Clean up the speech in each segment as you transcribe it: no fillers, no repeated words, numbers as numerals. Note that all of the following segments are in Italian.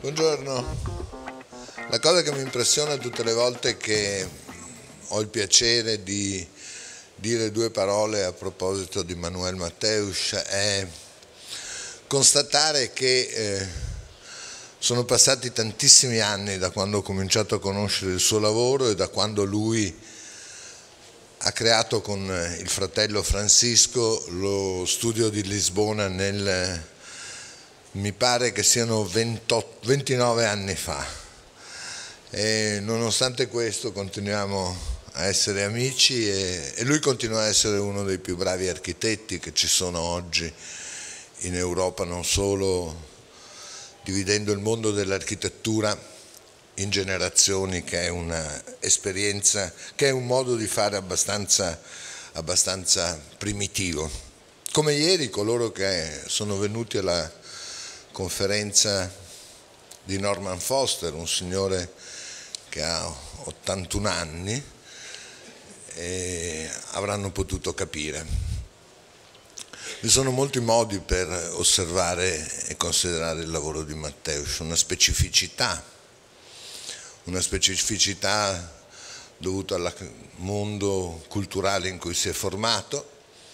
Buongiorno. La cosa che mi impressiona tutte le volte che ho il piacere di dire due parole a proposito di Manuel Mattheusz è constatare che sono passati tantissimi anni da quando ho cominciato a conoscere il suo lavoro e da quando lui ha creato con il fratello Francisco lo studio di Lisbona mi pare che siano 29 anni fa, e nonostante questo continuiamo a essere amici e lui continua a essere uno dei più bravi architetti che ci sono oggi in Europa, non solo dividendo il mondo dell'architettura in generazioni, che è un'esperienza, che è un modo di fare abbastanza primitivo. Come ieri coloro che sono venuti alla conferenza di Norman Foster, un signore che ha 81 anni, e avranno potuto capire. Vi sono molti modi per osservare e considerare il lavoro di Mattheusz, una specificità dovuta al mondo culturale in cui si è formato,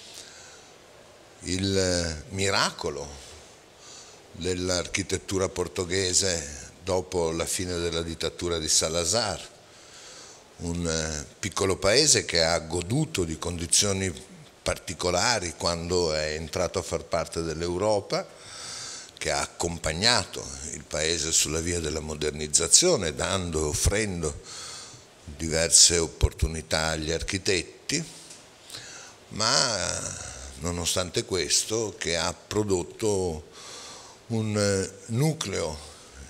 il miracolo dell'architettura portoghese dopo la fine della dittatura di Salazar, un piccolo paese che ha goduto di condizioni particolari quando è entrato a far parte dell'Europa, che ha accompagnato il paese sulla via della modernizzazione, dando e offrendo diverse opportunità agli architetti, ma nonostante questo che ha prodotto un nucleo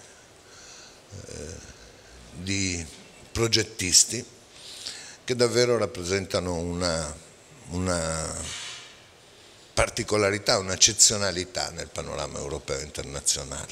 di progettisti che davvero rappresentano una particolarità, un'eccezionalità nel panorama europeo e internazionale.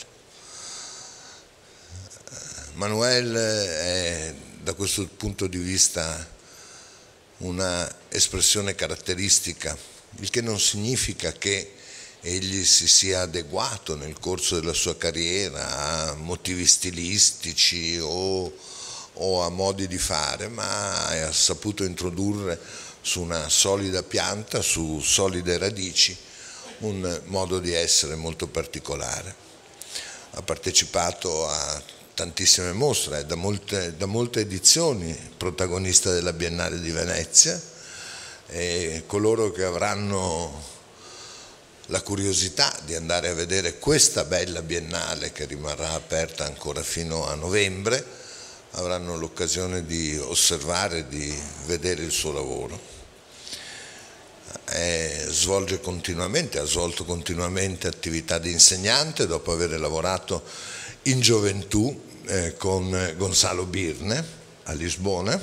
Manuel è da questo punto di vista una espressione caratteristica, il che non significa che egli si sia adeguato nel corso della sua carriera a motivi stilistici o a modi di fare, ma ha saputo introdurre su una solida pianta, su solide radici, un modo di essere molto particolare. Ha partecipato a tantissime mostre, da molte edizioni protagonista della Biennale di Venezia, e coloro che avranno la curiosità di andare a vedere questa bella Biennale, che rimarrà aperta ancora fino a novembre, avranno l'occasione di osservare, di vedere il suo lavoro. Ha svolto continuamente attività di insegnante dopo aver lavorato in gioventù con Gonzalo Birne a Lisbona,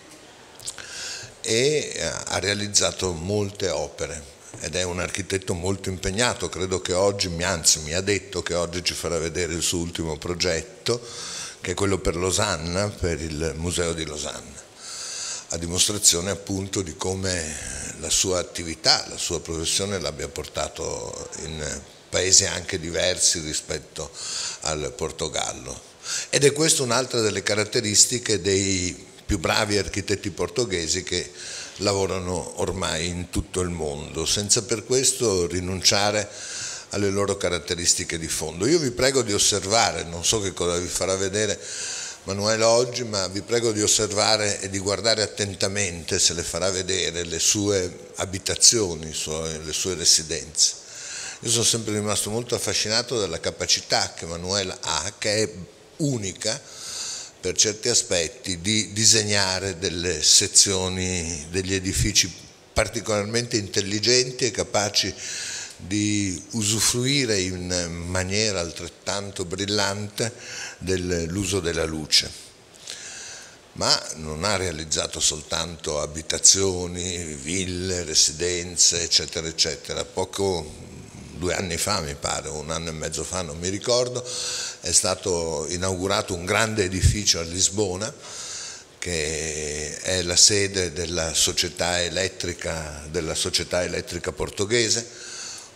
e ha realizzato molte opere ed è un architetto molto impegnato. Credo che oggi, anzi mi ha detto che oggi ci farà vedere il suo ultimo progetto, che è quello per Losanna, per il Museo di Losanna, a dimostrazione appunto di come la sua attività, la sua professione l'abbia portato in paesi anche diversi rispetto al Portogallo. Ed è questa un'altra delle caratteristiche dei più bravi architetti portoghesi che lavorano ormai in tutto il mondo, senza per questo rinunciare alle loro caratteristiche di fondo. Io vi prego di osservare, non so che cosa vi farà vedere Manuel oggi, ma vi prego di osservare e di guardare attentamente, se le farà vedere, le sue abitazioni, le sue residenze. Io sono sempre rimasto molto affascinato dalla capacità che Manuel ha, che è unica per certi aspetti, di disegnare delle sezioni, degli edifici particolarmente intelligenti e capaci di usufruire in maniera altrettanto brillante dell'uso della luce. Ma non ha realizzato soltanto abitazioni, ville, residenze, eccetera, eccetera. 2 anni fa, mi pare, 1 anno e mezzo fa, non mi ricordo, è stato inaugurato un grande edificio a Lisbona, che è la sede della società elettrica portoghese,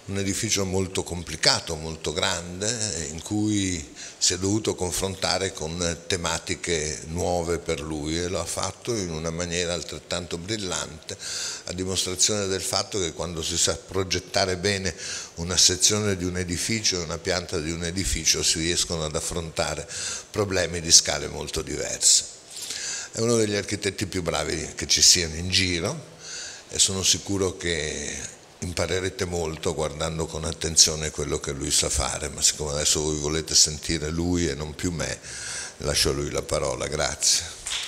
un edificio molto complicato, molto grande, in cui si è dovuto confrontare con tematiche nuove per lui e lo ha fatto in una maniera altrettanto brillante, a dimostrazione del fatto che quando si sa progettare bene una sezione di un edificio e una pianta di un edificio si riescono ad affrontare problemi di scale molto diverse. È uno degli architetti più bravi che ci siano in giro e sono sicuro che imparerete molto guardando con attenzione quello che lui sa fare, ma siccome adesso voi volete sentire lui e non più me, lascio a lui la parola. Grazie.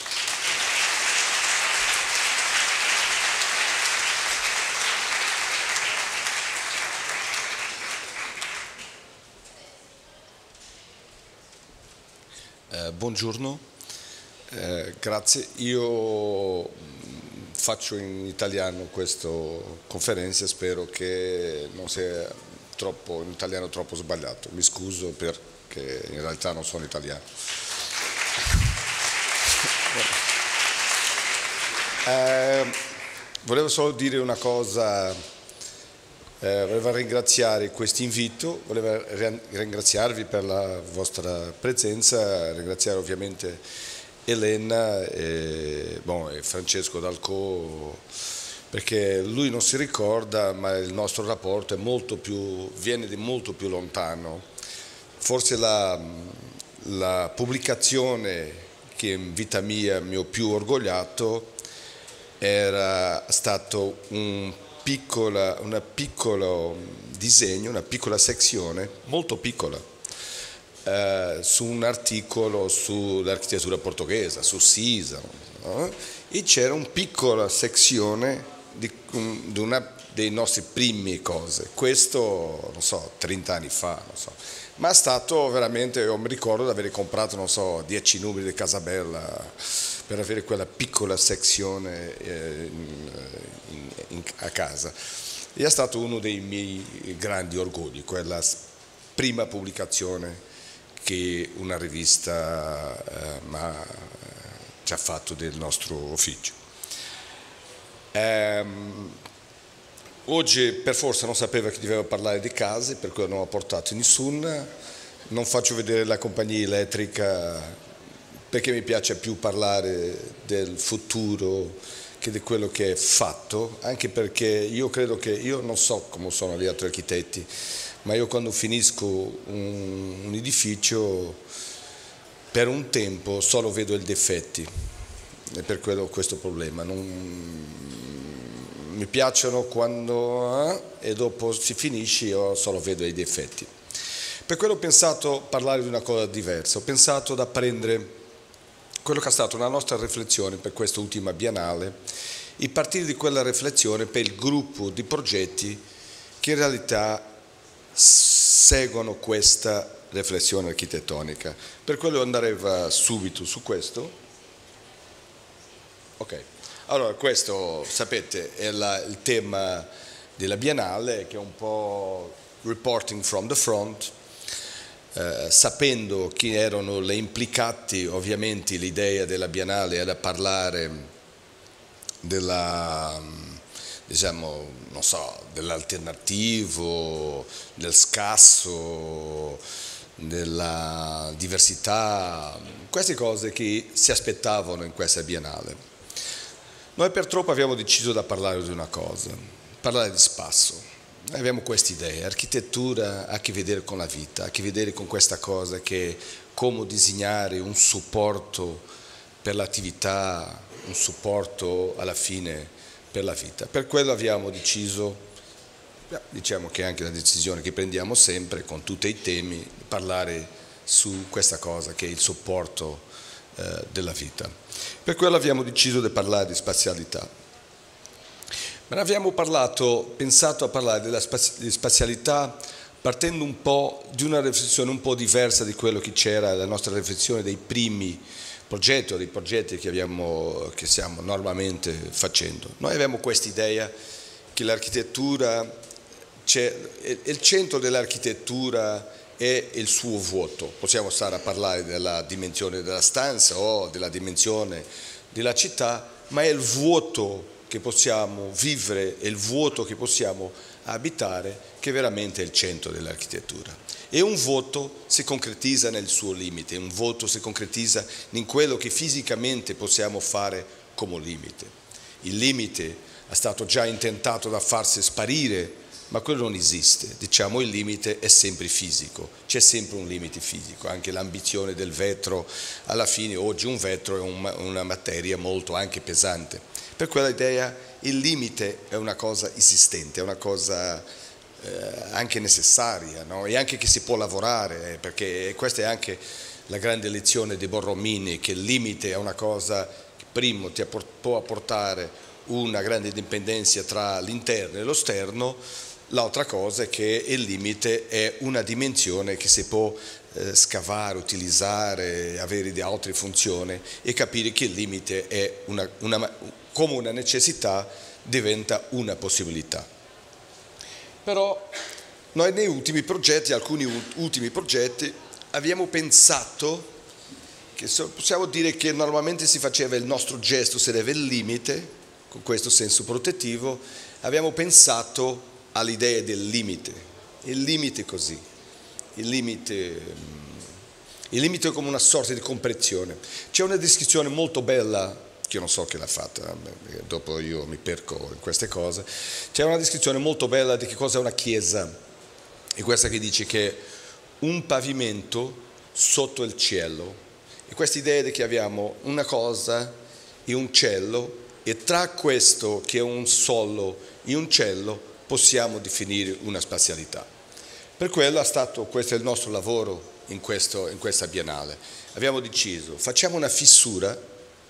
Buongiorno, grazie. Io faccio in italiano questa conferenza, spero che non sia troppo, in italiano troppo sbagliato. Mi scuso perché in realtà non sono italiano. Volevo solo dire una cosa, volevo ringraziare questo invito, volevo ringraziarvi per la vostra presenza, ringraziare ovviamente Elena e Francesco Dalcò, perché lui non si ricorda, ma il nostro rapporto è viene di molto più lontano. Forse la pubblicazione che in vita mia mi ho più orgogliato era stato un piccolo disegno, una piccola sezione, molto piccola, su un articolo sull'architettura portoghese, su Sisa, no? E c'era una piccola sezione di una dei nostri primi cose, questo non so, 30 anni fa, non so. Ma è stato veramente, io mi ricordo di aver comprato, non so, 10 numeri di Casabella per avere quella piccola sezione a casa. E è stato uno dei miei grandi orgogli, quella prima pubblicazione che una rivista ci ha fatto del nostro ufficio. Oggi per forza non sapeva che doveva parlare di case, per cui non ho portato nessuna, non faccio vedere la compagnia elettrica perché mi piace più parlare del futuro che di quello che è fatto, anche perché io credo che, io non so come sono gli altri architetti, ma io quando finisco un edificio per un tempo solo vedo i difetti, e per quello ho questo problema. Mi piacciono quando e dopo si finisce io solo vedo i difetti. Per quello ho pensato parlare di una cosa diversa, ho pensato da prendere quello che è stata una nostra riflessione per questa ultima biennale e partire di quella riflessione per il gruppo di progetti che in realtà seguono questa riflessione architettonica. Per quello andrei subito su questo. Ok, allora questo sapete è il tema della biennale, che è un po' reporting from the front. Sapendo chi erano le implicati, ovviamente l'idea della biennale era parlare diciamo, non so, dell'alternativo, del scasso, della diversità, queste cose che si aspettavano in questa biennale. Noi purtroppo abbiamo deciso di parlare di una cosa, parlare di spasso. Noi abbiamo questa idea, architettura ha a che vedere con la vita, ha a che vedere con questa cosa che è come disegnare un supporto per l'attività, un supporto alla fine per la vita. Per quello abbiamo deciso, diciamo che è anche una decisione che prendiamo sempre con tutti i temi, di parlare su questa cosa che è il supporto della vita. Per quello abbiamo deciso di parlare di spazialità. Ma abbiamo pensato a parlare di spazialità partendo un po' di una riflessione un po' diversa di quello che c'era la nostra riflessione dei primi progetti o dei progetti che stiamo normalmente facendo. Noi abbiamo questa idea che l'architettura, il centro dell'architettura è il suo vuoto. Possiamo stare a parlare della dimensione della stanza o della dimensione della città, ma è il vuoto che possiamo vivere, è il vuoto che possiamo a abitare, che veramente è il centro dell'architettura. E un voto si concretizza nel suo limite, un voto si concretizza in quello che fisicamente possiamo fare come limite. Il limite è stato già intentato da farsi sparire, ma quello non esiste. Diciamo, il limite è sempre fisico, c'è sempre un limite fisico, anche l'ambizione del vetro, alla fine oggi un vetro è una materia molto anche pesante. Per quella idea il limite è una cosa esistente, è una cosa anche necessaria, no? E anche che si può lavorare, perché questa è anche la grande lezione di Borromini, che il limite è una cosa che primo ti può apportare una grande indipendenza tra l'interno e l'esterno, l'altra cosa è che il limite è una dimensione che si può scavare, utilizzare, avere di altre funzioni e capire che il limite è come una necessità diventa una possibilità. Però noi nei ultimi progetti, alcuni ultimi progetti, abbiamo pensato che possiamo dire che normalmente si faceva il nostro gesto, sarebbe il limite, con questo senso protettivo, abbiamo pensato all'idea del limite. Il limite così, il limite come una sorta di compressione. C'è una descrizione molto bella, che io non so chi l'ha fatta, dopo io mi perco in queste cose, c'è una descrizione molto bella di che cosa è una chiesa, e questa che dice che un pavimento sotto il cielo, e questa idea di che abbiamo una cosa e un cielo, e tra questo che è un solo e un cielo possiamo definire una spazialità. Per quello questo è il nostro lavoro in questa Biennale. Abbiamo deciso, facciamo una fissura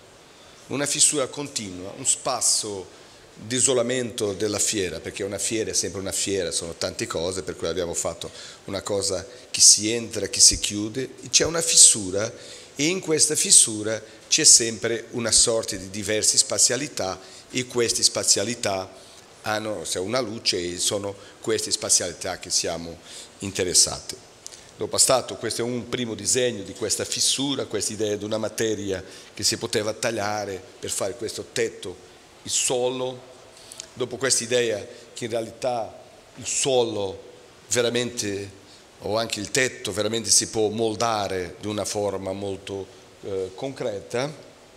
continua, un spasso di isolamento della fiera, perché una fiera è sempre una fiera, sono tante cose, per cui abbiamo fatto una cosa che si entra, che si chiude, c'è una fissura e in questa fissura c'è sempre una sorta di diverse spazialità e queste spazialità hanno una luce e sono queste spazialità che siamo interessati. Dopo questo è un primo disegno di questa fissura, questa idea di una materia che si poteva tagliare per fare questo tetto, il suolo. Dopo questa idea che in realtà il suolo veramente, o anche il tetto, veramente si può moldare di una forma molto concreta.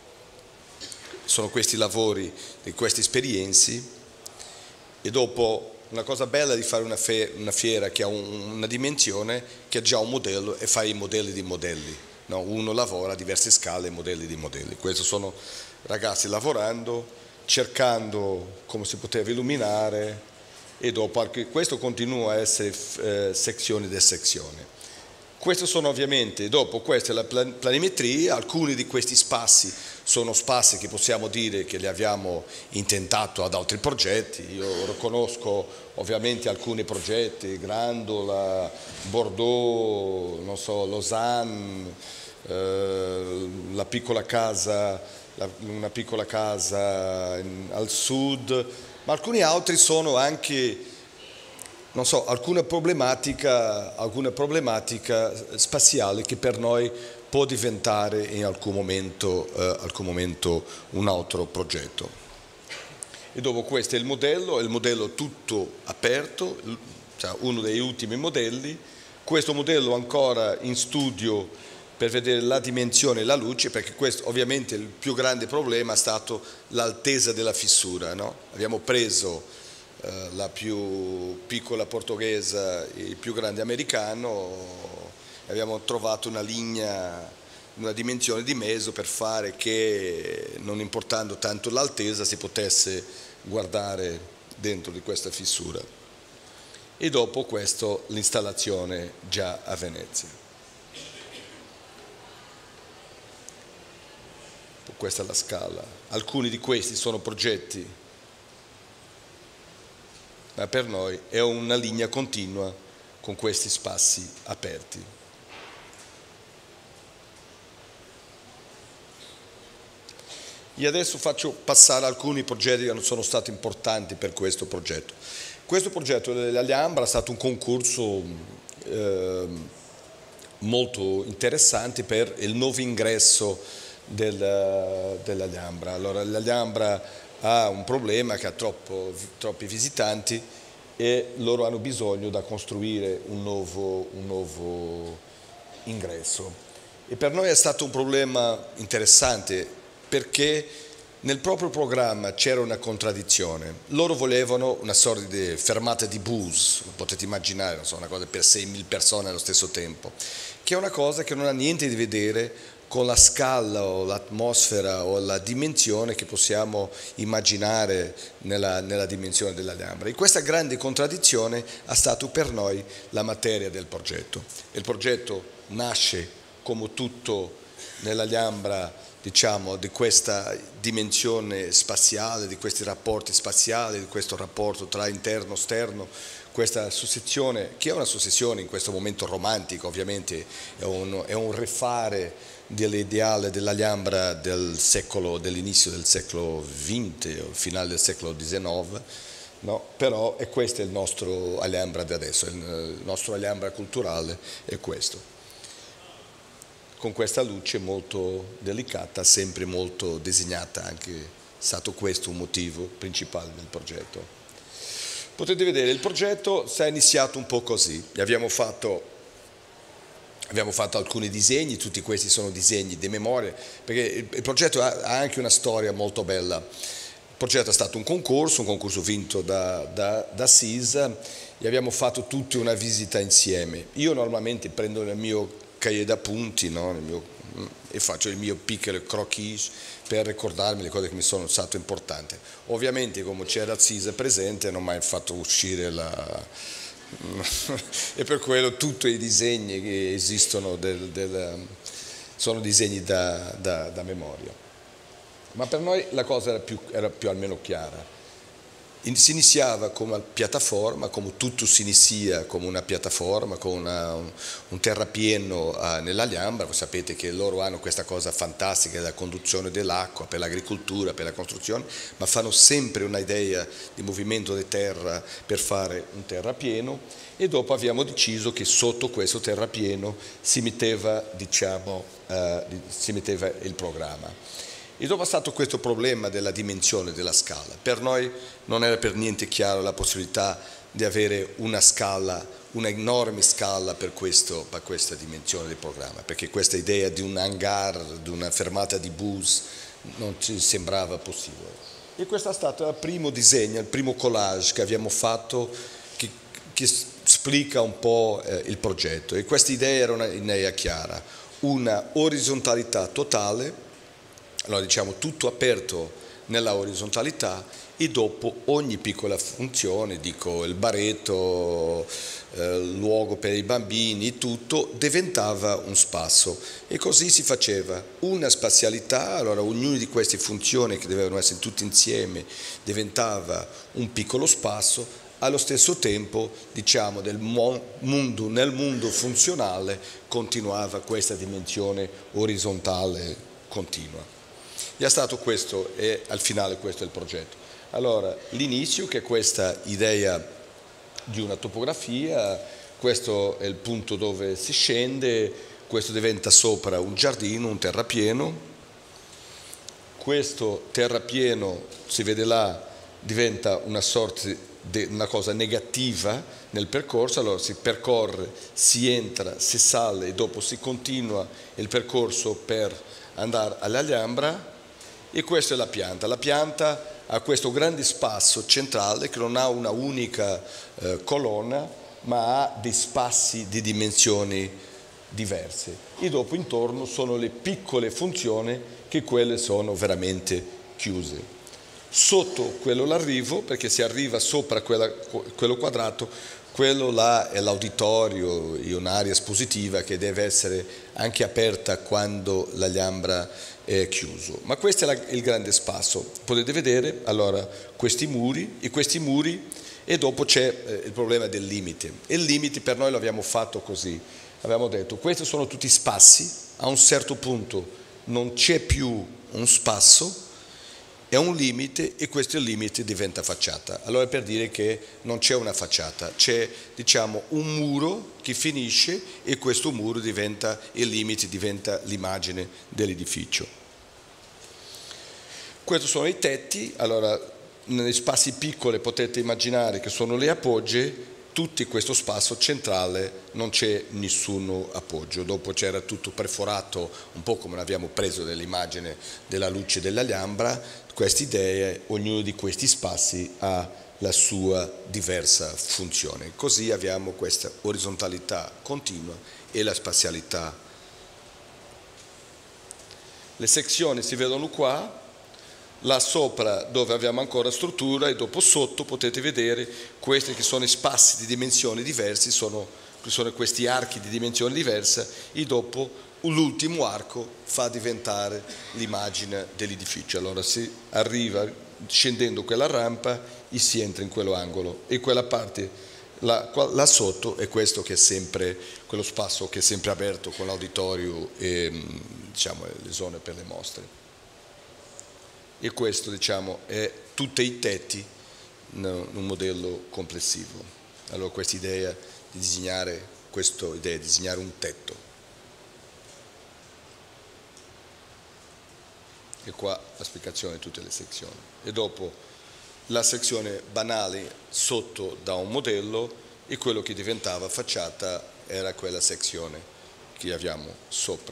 Sono questi lavori e queste esperienze. E dopo una cosa bella di fare una fiera che ha una dimensione, che ha già un modello e fa i modelli di modelli, no? Uno lavora a diverse scale, modelli di modelli. Questi sono ragazzi lavorando, cercando come si poteva illuminare, e dopo questo continua a essere sezioni di sezione. Queste sono ovviamente, dopo questa è la planimetria, alcuni di questi spazi sono spazi che possiamo dire che li abbiamo intentato ad altri progetti. Io riconosco ovviamente alcuni progetti, Grandola, Bordeaux, non so, Lausanne, una piccola casa al sud, ma alcuni altri sono anche, non so, alcuna problematica spaziale che per noi può diventare in alcun momento un altro progetto. E dopo questo è il modello tutto aperto, cioè uno degli ultimi modelli. Questo modello ancora in studio per vedere la dimensione e la luce, perché questo ovviamente il più grande problema è stato l'altezza della fissura, no? Abbiamo preso la più piccola portoghese e il più grande americano, abbiamo trovato una linea, una dimensione di mezzo per fare che, non importando tanto l'altezza, si potesse guardare dentro di questa fissura. E dopo questo l'installazione già a Venezia. Questa è la scala. Alcuni di questi sono progetti, ma per noi è una linea continua con questi spazi aperti. E adesso faccio passare alcuni progetti che sono stati importanti per questo progetto. Questo progetto dell'Alhambra è stato un concorso molto interessante per il nuovo ingresso dell'Alhambra. Allora l'Alhambra ha un problema che ha troppi visitanti e loro hanno bisogno da costruire un nuovo ingresso. E per noi è stato un problema interessante perché nel proprio programma c'era una contraddizione. Loro volevano una sorta di fermata di bus, potete immaginare, non so, una cosa per 6.000 persone allo stesso tempo, che è una cosa che non ha niente di vedere con la scala o l'atmosfera o la dimensione che possiamo immaginare nella dimensione dell'Alhambra. E questa grande contraddizione ha stato per noi la materia del progetto. Il progetto nasce come tutto nell'Alhambra, diciamo, di questa dimensione spaziale, di questi rapporti spaziali, di questo rapporto tra interno e esterno, questa successione, che è una successione in questo momento romantico, ovviamente è un rifare dell'ideale dell'Alhambra dell'inizio del secolo XX o finale del secolo XIX, no? Però questo è il nostro Alhambra di adesso, il nostro Alhambra culturale è questo, con questa luce molto delicata, sempre molto disegnata, anche è stato questo un motivo principale del progetto. Potete vedere, il progetto si è iniziato un po' così, abbiamo fatto alcuni disegni, tutti questi sono disegni di memoria, perché il progetto ha anche una storia molto bella. Il progetto è stato un concorso vinto da Sisa, e abbiamo fatto tutti una visita insieme. Io normalmente prendo il mio cahier d'appunti, no? E faccio il mio piccolo croquis per ricordarmi le cose che mi sono state importanti. Ovviamente, come c'era Sisa presente, non ho mai fatto uscire e per quello tutti i disegni che esistono sono disegni da memoria. Ma per noi la cosa era più almeno chiara. Si iniziava come piattaforma, come tutto si inizia come una piattaforma, con un terrapieno nell'Alhambra. Voi sapete che loro hanno questa cosa fantastica della conduzione dell'acqua per l'agricoltura, per la costruzione, ma fanno sempre un'idea di movimento di terra per fare un terrapieno, e dopo abbiamo deciso che sotto questo terrapieno si metteva, il programma. E dopo è stato questo problema della dimensione della scala. Per noi non era per niente chiaro la possibilità di avere una scala, una enorme scala per questa dimensione del programma, perché questa idea di un hangar, di una fermata di bus non ci sembrava possibile. E questo è stato il primo disegno, il primo collage che abbiamo fatto che spiega un po' il progetto. E questa idea era un'idea chiara, una orizzontalità totale. Allora diciamo tutto aperto nella orizzontalità, e dopo ogni piccola funzione, dico il baretto, il luogo per i bambini, tutto diventava un spazo, e così si faceva una spazialità. Allora ognuna di queste funzioni, che dovevano essere tutte insieme, diventava un piccolo spazo. Allo stesso tempo, diciamo, nel mondo funzionale continuava questa dimensione orizzontale continua. E è stato questo, e al finale questo è il progetto. Allora, l'inizio, che è questa idea di una topografia, questo è il punto dove si scende, questo diventa sopra un giardino, un terrapieno. Questo terrapieno, si vede là, diventa una sorta di una cosa negativa nel percorso. Allora si percorre, si entra, si sale e dopo si continua il percorso per andare all'Alhambra. E questa è la pianta. La pianta ha questo grande spazio centrale che non ha una unica colonna, ma ha dei spazi di dimensioni diverse. E dopo intorno sono le piccole funzioni, che quelle sono veramente chiuse. Sotto quello l'arrivo, perché si arriva sopra quello quadrato, quello là è l'auditorio, è un'area espositiva che deve essere anche aperta quando l'Alhambra è chiuso. Ma questo è il grande spazio. Potete vedere allora questi muri, e dopo c'è il problema del limite. E il limite per noi lo abbiamo fatto così. Abbiamo detto, questi sono tutti spazi, a un certo punto non c'è più un spazio, è un limite, e questo limite diventa facciata. Allora, per dire che non c'è una facciata, c'è, diciamo, un muro che finisce, e questo muro diventa il limite, diventa l'immagine dell'edificio. Questi sono i tetti. Allora negli spazi piccoli potete immaginare che sono le appoggie, tutto questo spazio centrale non c'è nessun appoggio. Dopo c'era tutto perforato, un po' come abbiamo preso dall'immagine della luce della Alhambra. Queste idee, ognuno di questi spazi ha la sua diversa funzione. Così abbiamo questa orizzontalità continua e la spazialità. Le sezioni si vedono qua. Là sopra dove abbiamo ancora struttura e dopo sotto potete vedere questi che sono spazi di dimensioni diverse, sono questi archi di dimensioni diverse e dopo l'ultimo arco fa diventare l'immagine dell'edificio. Allora si arriva scendendo quella rampa e si entra in quell'angolo e quella parte là sotto è questo che è sempre quello spazio che è sempre aperto con l'auditorio e diciamo le zone per le mostre. E questo diciamo è tutti i tetti in un modello complessivo. Allora questa idea di disegnare un tetto. E qua la spiegazione di tutte le sezioni. E dopo la sezione banale sotto da un modello e quello che diventava facciata era quella sezione che abbiamo sopra.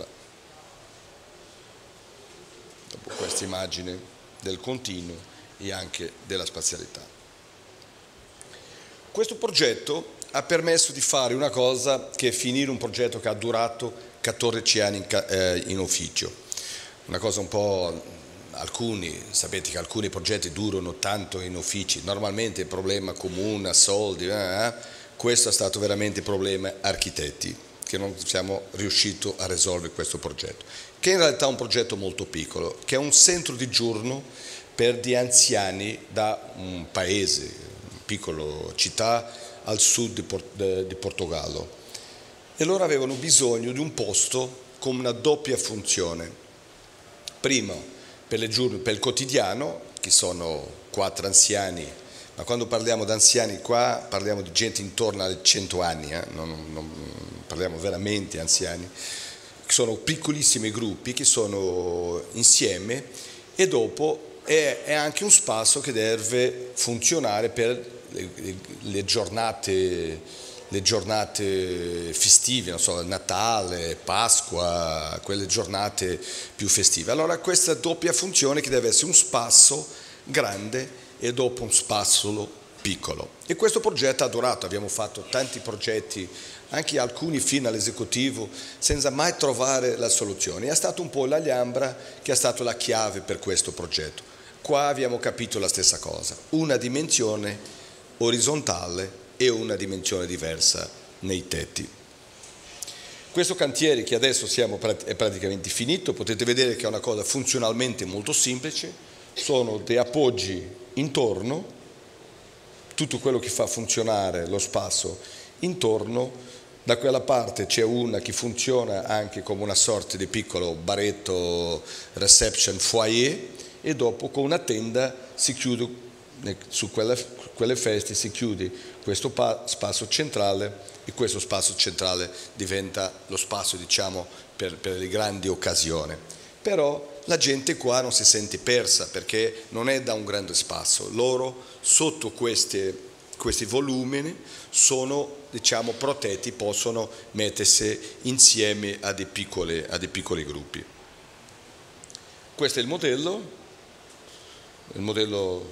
Dopo questa immagine del continuo e anche della spazialità. Questo progetto ha permesso di fare una cosa che è finire un progetto che ha durato 14 anni in ufficio. Una cosa un po', sapete che alcuni progetti durano tanto in uffici, normalmente il problema comune, soldi, questo è stato veramente il problema architetti, che non siamo riusciti a risolvere questo progetto, che in realtà è un progetto molto piccolo, che è un centro di giorno per gli anziani da un paese, una piccola città al sud di Portogallo. E loro avevano bisogno di un posto con una doppia funzione. Prima, per il quotidiano, che sono 4 anziani, ma quando parliamo di anziani qua parliamo di gente intorno ai 100 anni, non parliamo veramente anziani, che sono piccolissimi gruppi che sono insieme e dopo è anche un spazio che deve funzionare per le giornate festive, non so, Natale, Pasqua, quelle giornate più festive. Allora questa doppia funzione che deve essere un spazio grande e dopo un spazio piccolo. E questo progetto ha durato, abbiamo fatto tanti progetti, anche alcuni fino all'esecutivo, senza mai trovare la soluzione. È stato un po' l'Alhambra che è stata la chiave per questo progetto. Qua abbiamo capito la stessa cosa, una dimensione orizzontale e una dimensione diversa nei tetti. Questo cantiere che adesso è praticamente finito, potete vedere che è una cosa funzionalmente molto semplice, sono dei appoggi intorno, tutto quello che fa funzionare lo spazio intorno, da quella parte c'è una che funziona anche come una sorta di piccolo baretto reception foyer e dopo con una tenda si chiude, su quelle feste si chiude questo spazio centrale e questo spazio centrale diventa lo spazio diciamo per le grandi occasioni. Però la gente qua non si sente persa perché non è da un grande spazio, loro sotto questi volumi sono diciamo protetti, possono mettersi insieme a dei piccoli gruppi. Questo è il modello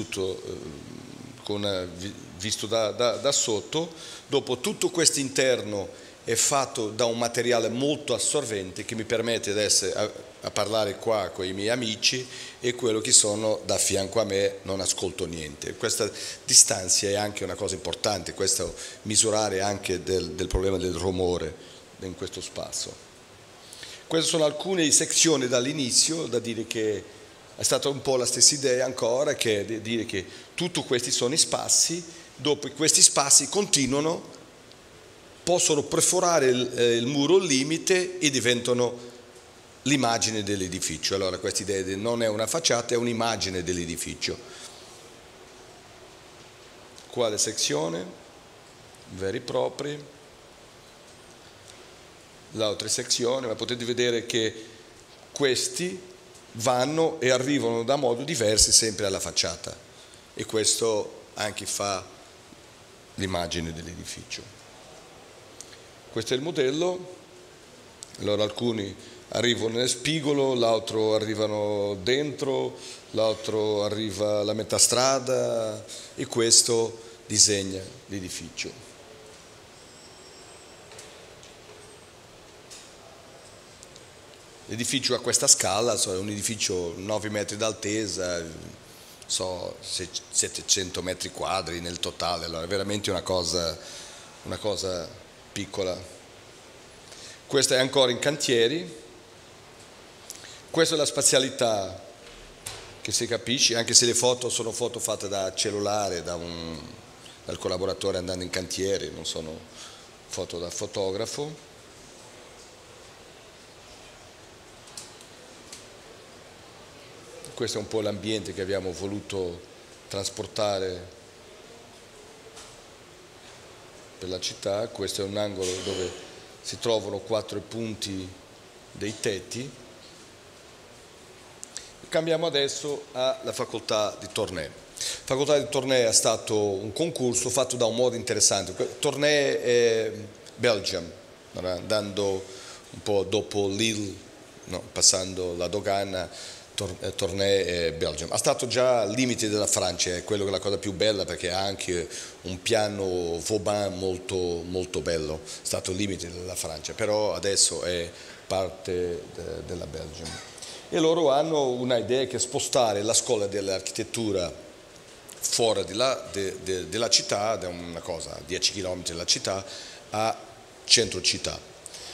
visto da sotto. Dopo tutto questo interno è fatto da un materiale molto assorbente che mi permette adesso a parlare qua con i miei amici e quello che sono da fianco a me non ascolto niente. Questa distanza è anche una cosa importante, questo misurare anche del problema del rumore in questo spazio. Queste sono alcune sezioni dall'inizio, da dire che è stata un po' la stessa idea ancora, che è di dire che tutti questi sono spazi, dopo questi spazi continuano, possono perforare il muro limite e diventano l'immagine dell'edificio. Allora questa idea non è una facciata, è un'immagine dell'edificio. Qua le sezioni veri e propri, l'altra sezione, ma potete vedere che questi vanno e arrivano da modi diversi sempre alla facciata. e questo anche fa l'immagine dell'edificio. Questo è il modello. Allora alcuni arrivano nel spigolo, l'altro arrivano dentro, l'altro arriva alla metà strada e questo disegna l'edificio. L'edificio a questa scala è un edificio 9 metri d'altezza, 700 metri quadri nel totale, allora è veramente una cosa piccola. Questa è ancora in cantieri, questa è la spazialità che si capisce, anche se le foto sono foto fatte da cellulare, dal collaboratore andando in cantiere, non sono foto da fotografo. Questo è un po' l'ambiente che abbiamo voluto trasportare per la città. Questo è un angolo dove si trovano 4 punti dei tetti. Cambiamo adesso alla facoltà di Tournai. La facoltà di Tournai è stato un concorso fatto da un modo interessante. Tournai è Belgium, andando un po' dopo Lille, no, passando la dogana, Tournai è Belgium. Ha stato già al limite della Francia, è quello che è la cosa più bella perché ha anche un piano Vauban molto bello, è stato il limite della Francia, però adesso è parte della Belgium. E loro hanno una idea che è spostare la scuola dell'architettura fuori della città, da una cosa a 10 km dalla città, a centro città.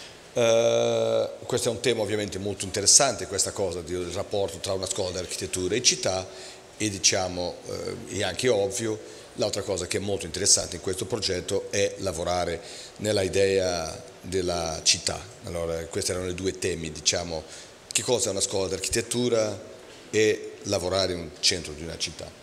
Questo è un tema ovviamente molto interessante, questa cosa del rapporto tra una scuola di architettura e città, e diciamo è anche ovvio. L'altra cosa che è molto interessante in questo progetto è lavorare nella idea della città. Allora, questi erano i due temi, diciamo, che cosa è una scuola di architettura e lavorare in un centro di una città.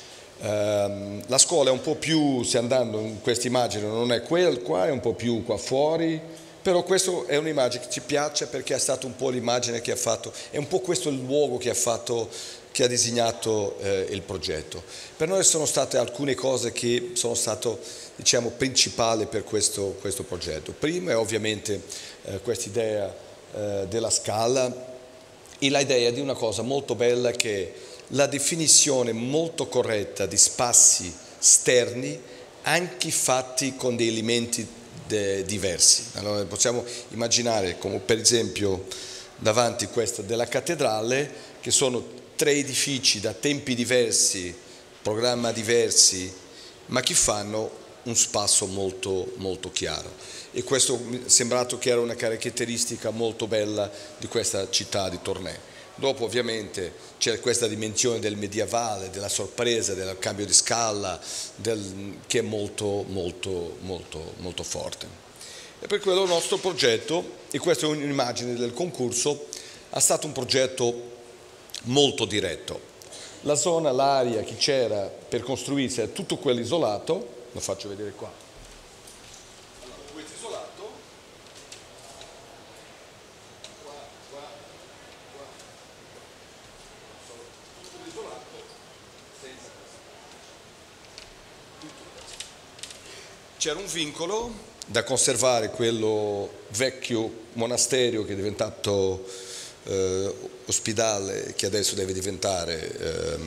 La scuola è un po' più, se andando in questa immagine, non è qua, è un po' più qua fuori. Però questa è un'immagine che ci piace perché è stata un po' l'immagine che ha fatto, è un po' questo il luogo che ha disegnato il progetto. Per noi sono state alcune cose che sono state, diciamo, principali per questo progetto. Prima è ovviamente questa idea della scala e l'idea di una cosa molto bella che è la definizione molto corretta di spazi esterni anche fatti con dei elementi diversi. Allora possiamo immaginare come per esempio davanti questa della cattedrale, che sono 3 edifici da tempi diversi, programma diversi, ma che fanno un spazio molto chiaro. E questo mi è sembrato che era una caratteristica molto bella di questa città di Tournai. Dopo ovviamente c'è questa dimensione del medievale, della sorpresa, del cambio di scala, che è molto forte. E per quello il nostro progetto, e questa è un'immagine del concorso, è stato un progetto molto diretto. La zona, l'area che c'era per costruirsi è tutto quello isolato, lo faccio vedere qua. C'era un vincolo da conservare, quello vecchio monastero che è diventato ospedale, che adesso deve diventare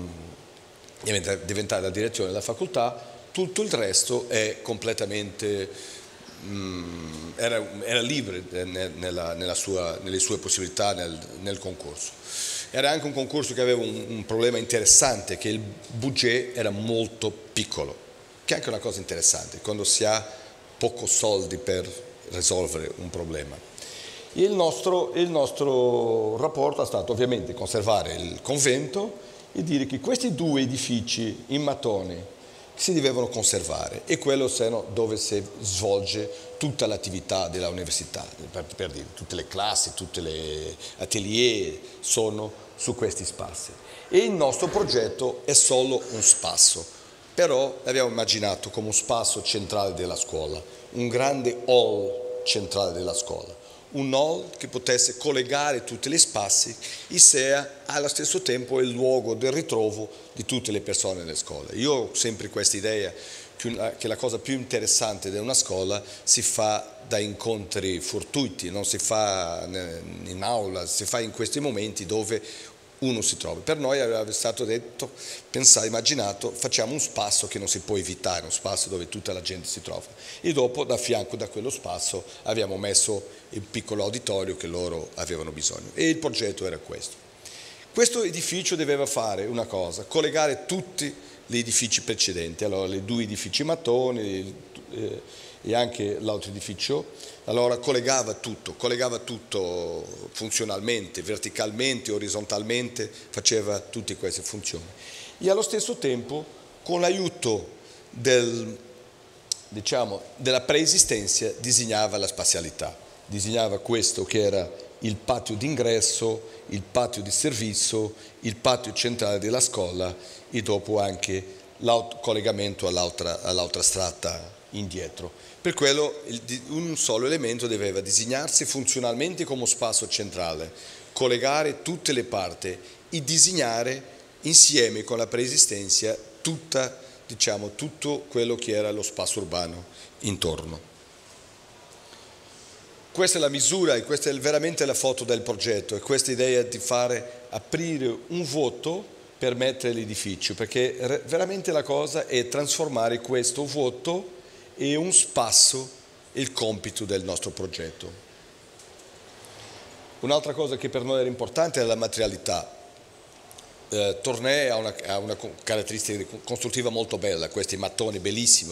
la direzione della facoltà. Tutto il resto è completamente, era libero nelle sue possibilità nel concorso. Era anche un concorso che aveva un problema interessante, che il budget era molto piccolo, che è anche una cosa interessante, quando si ha poco soldi per risolvere un problema. Il nostro rapporto è stato ovviamente conservare il convento e dire che questi 2 edifici in mattone si devono conservare, e quello dove si svolge tutta l'attività della università, per dire, tutte le classi, tutte le atelier sono su questi spazi. E il nostro progetto è solo un spazio, però l'abbiamo immaginato come un spazio centrale della scuola, un grande hall centrale della scuola, un hall che potesse collegare tutti gli spazi e sia allo stesso tempo il luogo del ritrovo di tutte le persone nelle scuole. Io ho sempre questa idea che la cosa più interessante di una scuola si fa da incontri fortuiti, non si fa in aula, si fa in questi momenti dove uno si trova. Per noi era stato detto, immaginato, facciamo un spazio che non si può evitare, uno spazio dove tutta la gente si trova. E dopo, da fianco da quello spazio, abbiamo messo il piccolo auditorio che loro avevano bisogno. E il progetto era questo. Questo edificio doveva fare una cosa, collegare tutti gli edifici precedenti, allora i 2 edifici mattoni e anche l'altro edificio, allora collegava tutto funzionalmente, verticalmente, orizzontalmente, faceva tutte queste funzioni. E allo stesso tempo, con l'aiuto della preesistenza, disegnava la spazialità, disegnava questo che era il patio d'ingresso, il patio di servizio, il patio centrale della scuola e dopo anche il collegamento all'altra strada indietro. Per quello un solo elemento doveva disegnarsi funzionalmente come spazio centrale, collegare tutte le parti e disegnare insieme con la preesistenza tutto quello che era lo spazio urbano intorno. Questa è la misura e questa è veramente la foto del progetto, e questa idea di aprire un vuoto per mettere l'edificio, perché veramente la cosa è trasformare questo vuoto in un spazio, il compito del nostro progetto. Un'altra cosa che per noi era importante è la materialità. Tournai ha una caratteristica costruttiva molto bella, questi mattoni bellissimi,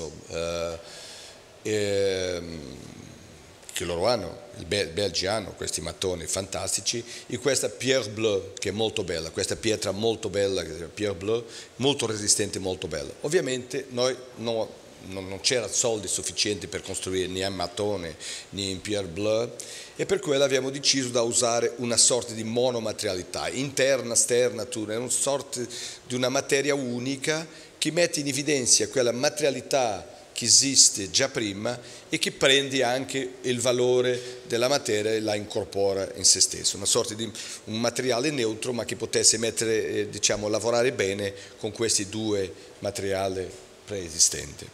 che loro hanno, il Belgi hanno questi mattoni fantastici, e questa pierre bleue che è molto bella, questa pietra molto bella, pierre bleue, molto resistente, molto bella. Ovviamente noi non c'era soldi sufficienti per costruire né in mattone né in pierre bleue, e per quello abbiamo deciso di usare una sorta di monomaterialità, interna, esterna, è una sorta di una materia unica che mette in evidenza quella materialità che esiste già prima e che prende anche il valore della materia e la incorpora in se stesso, una sorta di un materiale neutro ma che potesse lavorare bene con questi 2 materiali preesistenti.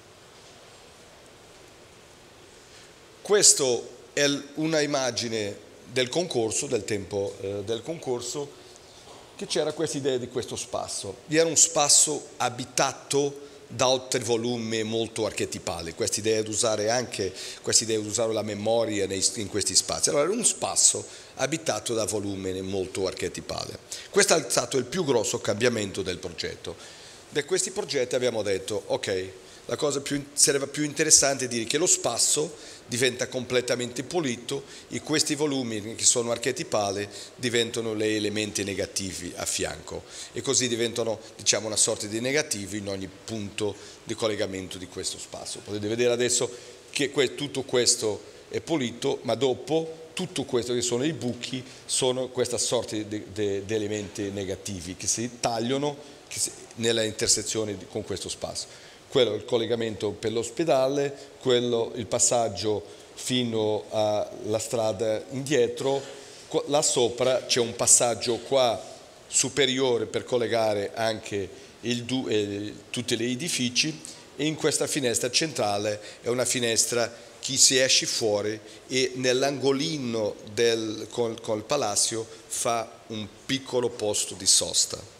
Questa è una immagine del concorso, del tempo del concorso, che c'era questa idea di questo spazio. Era un spazio abitato da altri volumi molto archetipali, questa idea di usare la memoria in questi spazi. Allora era un spazio abitato da volumi molto archetipali. Questo è stato il più grosso cambiamento del progetto. Da questi progetti abbiamo detto, ok, la cosa sarebbe più interessante è dire che lo spazio diventa completamente pulito e questi volumi che sono archetipali diventano gli elementi negativi a fianco, e così diventano una sorta di negativi in ogni punto di collegamento di questo spazio. Potete vedere adesso che tutto questo è pulito, ma dopo tutto questo che sono i buchi sono questa sorta di elementi negativi che si tagliano nella intersezione con questo spazio. Quello è il collegamento per l'ospedale, quello il passaggio fino alla strada indietro, là sopra c'è un passaggio qua superiore per collegare anche tutti gli edifici, e in questa finestra centrale è una finestra che si esce fuori e nell'angolino col palazzo fa un piccolo posto di sosta.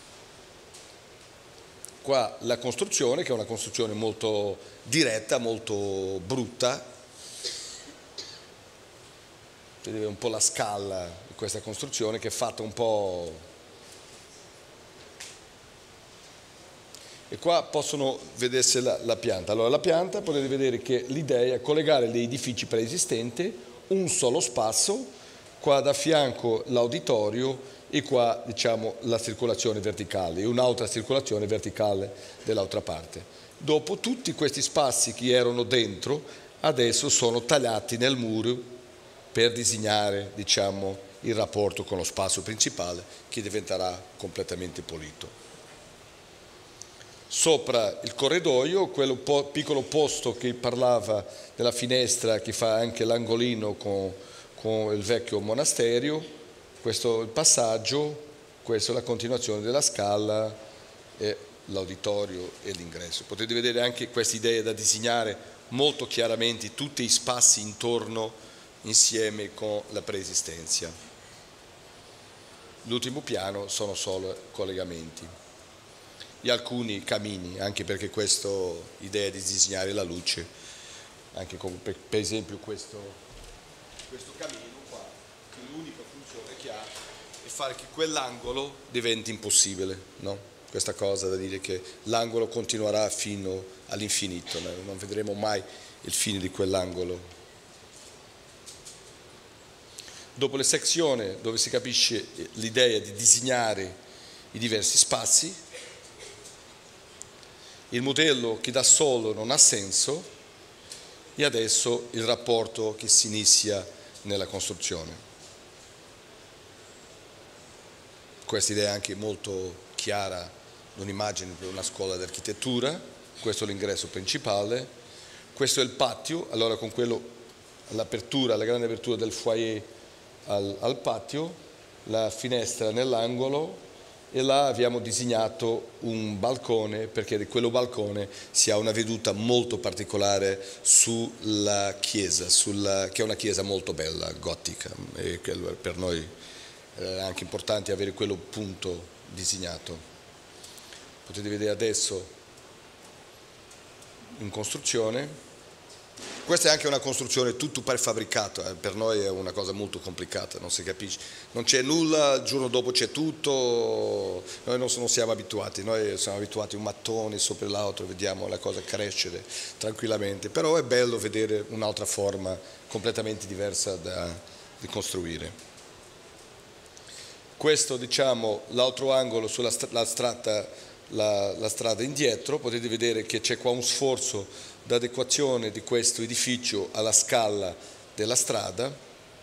Qua la costruzione, che è una costruzione molto diretta, molto brutta, vedete un po' la scala di questa costruzione che è fatta un po'. E qua possono vedersi la pianta. Allora la pianta potete vedere che l'idea è collegare gli edifici preesistenti, un solo spazio, qua da fianco l'auditorio e qua la circolazione verticale e un'altra circolazione verticale dall'altra parte. Dopo tutti questi spazi che erano dentro adesso sono tagliati nel muro per disegnare il rapporto con lo spazio principale che diventerà completamente pulito. Sopra il corridoio, quel piccolo posto che parlava della finestra che fa anche l'angolino con con il vecchio monastero, questo è il passaggio, questa è la continuazione della scala e l'auditorio e l'ingresso. Potete vedere anche questa idea da disegnare molto chiaramente tutti i spazi intorno insieme con la preesistenza. L'ultimo piano sono solo collegamenti e alcuni cammini, anche perché questa idea di disegnare la luce, anche come per esempio questo cammino qua, che l'unica funzione che ha è fare che quell'angolo diventi impossibile, no? Questa cosa da dire che l'angolo continuerà fino all'infinito, non vedremo mai il fine di quell'angolo. Dopo le sezioni dove si capisce l'idea di disegnare i diversi spazi, il modello che da solo non ha senso e adesso il rapporto che si inizia nella costruzione. Questa idea è anche molto chiara, un'immagine per una scuola di architettura, questo è l'ingresso principale, questo è il patio, allora con quello l'apertura, la grande apertura del foyer al patio, la finestra nell'angolo e là abbiamo disegnato un balcone perché di quello balcone si ha una veduta molto particolare sulla chiesa, che è una chiesa molto bella, gotica, e per noi è anche importante avere quello punto disegnato. Potete vedere adesso in costruzione. Questa è anche una costruzione tutto prefabbricato, per noi è una cosa molto complicata, non si capisce, non c'è nulla, il giorno dopo c'è tutto, noi non siamo abituati, noi siamo abituati a un mattone sopra l'altro, vediamo la cosa crescere tranquillamente, però è bello vedere un'altra forma completamente diversa di costruire. Questo, diciamo, l'altro angolo sulla strada indietro, potete vedere che c'è qua un sforzo d'adeguazione di questo edificio alla scala della strada.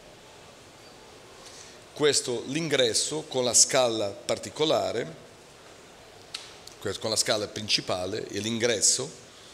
Questo l'ingresso con la scala particolare, con la scala principale e l'ingresso.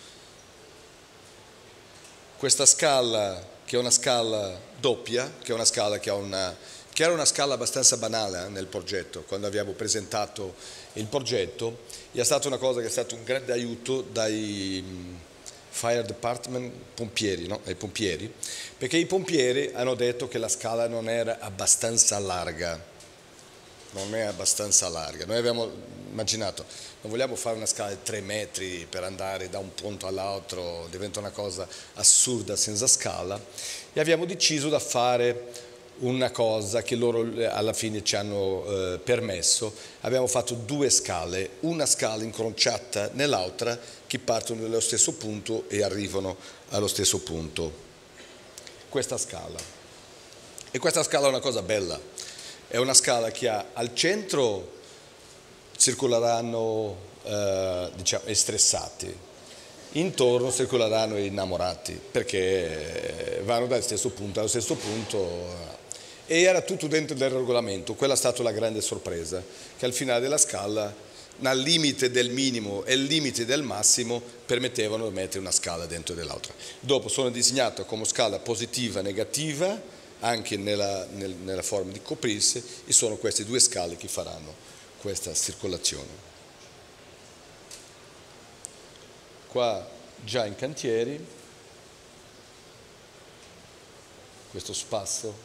Questa scala che è una scala doppia, che è una scala che era una scala abbastanza banale nel progetto, quando abbiamo presentato il progetto, è stata una cosa che è stato un grande aiuto dai fire department pompieri, no? Ai pompieri, perché i pompieri hanno detto che la scala non era abbastanza larga, Noi abbiamo immaginato, non vogliamo fare una scala di 3 metri per andare da un punto all'altro, diventa una cosa assurda senza scala, e abbiamo deciso di fare una cosa che loro alla fine ci hanno permesso. Abbiamo fatto 2 scale, una scala incrociata nell'altra che partono dallo stesso punto e arrivano allo stesso punto. Questa scala. E questa scala è una cosa bella, è una scala che ha al centro circoleranno diciamo stressati, intorno circoleranno innamorati perché vanno dal stesso punto allo stesso punto. E era tutto dentro del regolamento, quella è stata la grande sorpresa, che al finale della scala, al limite del minimo e al limite del massimo, permettevano di mettere una scala dentro dell'altra. Dopo sono disegnato come scala positiva e negativa, anche nella forma di coprirsi, e sono queste 2 scale che faranno questa circolazione. Qua già in cantieri, questo spazio.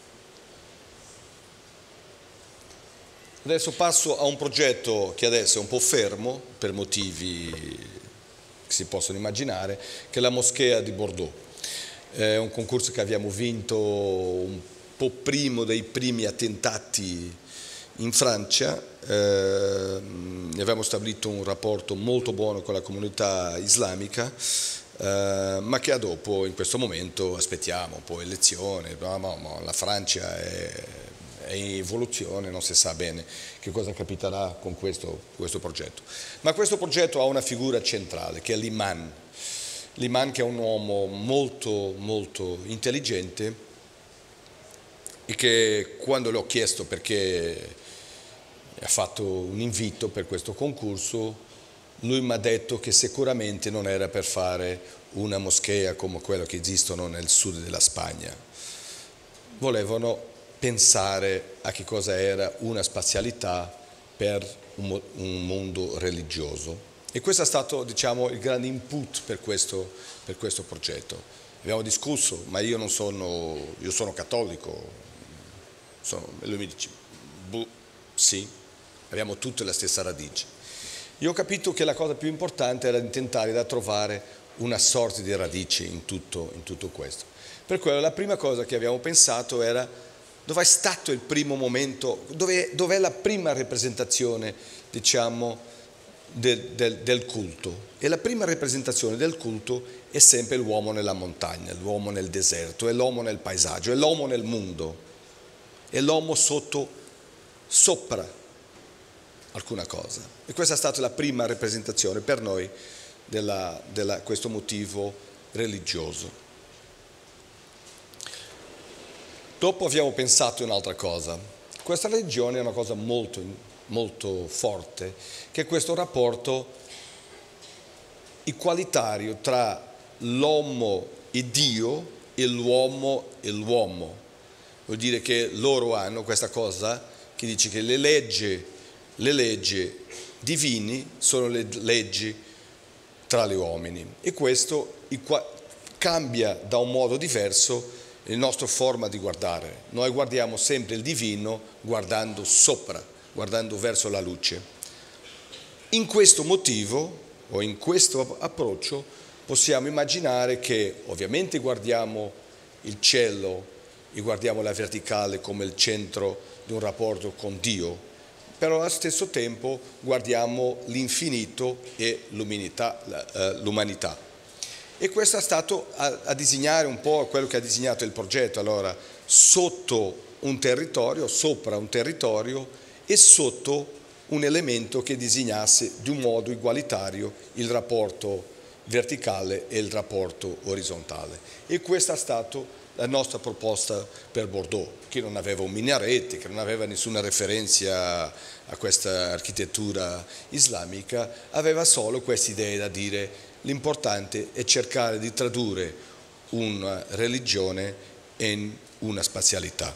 Adesso passo a un progetto che adesso è un po' fermo per motivi che si possono immaginare, che è la Moschea di Bordeaux. È un concorso che abbiamo vinto un po' prima dei primi attentati in Francia. Abbiamo stabilito un rapporto molto buono con la comunità islamica, ma che dopo, in questo momento, aspettiamo un po' elezioni. La Francia è in evoluzione, non si sa bene che cosa capiterà con questo progetto. Ma questo progetto ha una figura centrale, che è l'imam. L'imam, che è un uomo molto, molto intelligente e che, quando le ho chiesto perché ha fatto un invito per questo concorso, lui mi ha detto che sicuramente non era per fare una moschea come quella che esistono nel sud della Spagna. volevano pensare a che cosa era una spazialità per un mondo religioso. E questo è stato, diciamo, il grande input per questo progetto. Abbiamo discusso, ma io sono cattolico, e lui mi dice, sì, abbiamo tutte la stessa radice. Io ho capito che la cosa più importante era di tentare di trovare una sorta di radice in tutto questo. Per quello la prima cosa che abbiamo pensato era dove è stato il primo momento, dov'è la prima rappresentazione, diciamo, del culto. E la prima rappresentazione del culto è sempre l'uomo nella montagna, l'uomo nel deserto, è l'uomo nel paesaggio, è l'uomo nel mondo, è l'uomo sopra alcuna cosa. E questa è stata la prima rappresentazione per noi di questo motivo religioso. Dopo abbiamo pensato in un'altra cosa. Questa religione è una cosa molto, molto forte, che è questo rapporto equalitario tra l'uomo e Dio e l'uomo e l'uomo. Vuol dire che loro hanno questa cosa che dice che le leggi divine sono le leggi tra gli uomini, e questo cambia da un modo diverso la nostra forma di guardare. Noi guardiamo sempre il divino guardando sopra, guardando verso la luce. In questo motivo, o in questo approccio, possiamo immaginare che ovviamente guardiamo il cielo e guardiamo la verticale come il centro di un rapporto con Dio, però allo stesso tempo guardiamo l'infinito e l'umanità. E questo è stato a disegnare un po' quello che ha disegnato il progetto. Allora, sotto un territorio, sopra un territorio e sotto un elemento che disegnasse di un modo egualitario il rapporto verticale e il rapporto orizzontale. E questa è stata la nostra proposta per Bordeaux, che non aveva un minareto, che non aveva nessuna referenza a questa architettura islamica, aveva solo questa idea da dire: l'importante è cercare di tradurre una religione in una spazialità.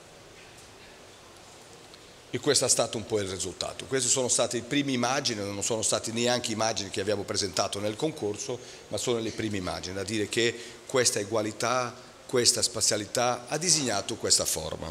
E questo è stato un po' il risultato. Queste sono state le prime immagini, non sono state neanche immagini che abbiamo presentato nel concorso, ma sono le prime immagini, da dire che questa egualità, questa spazialità ha disegnato questa forma.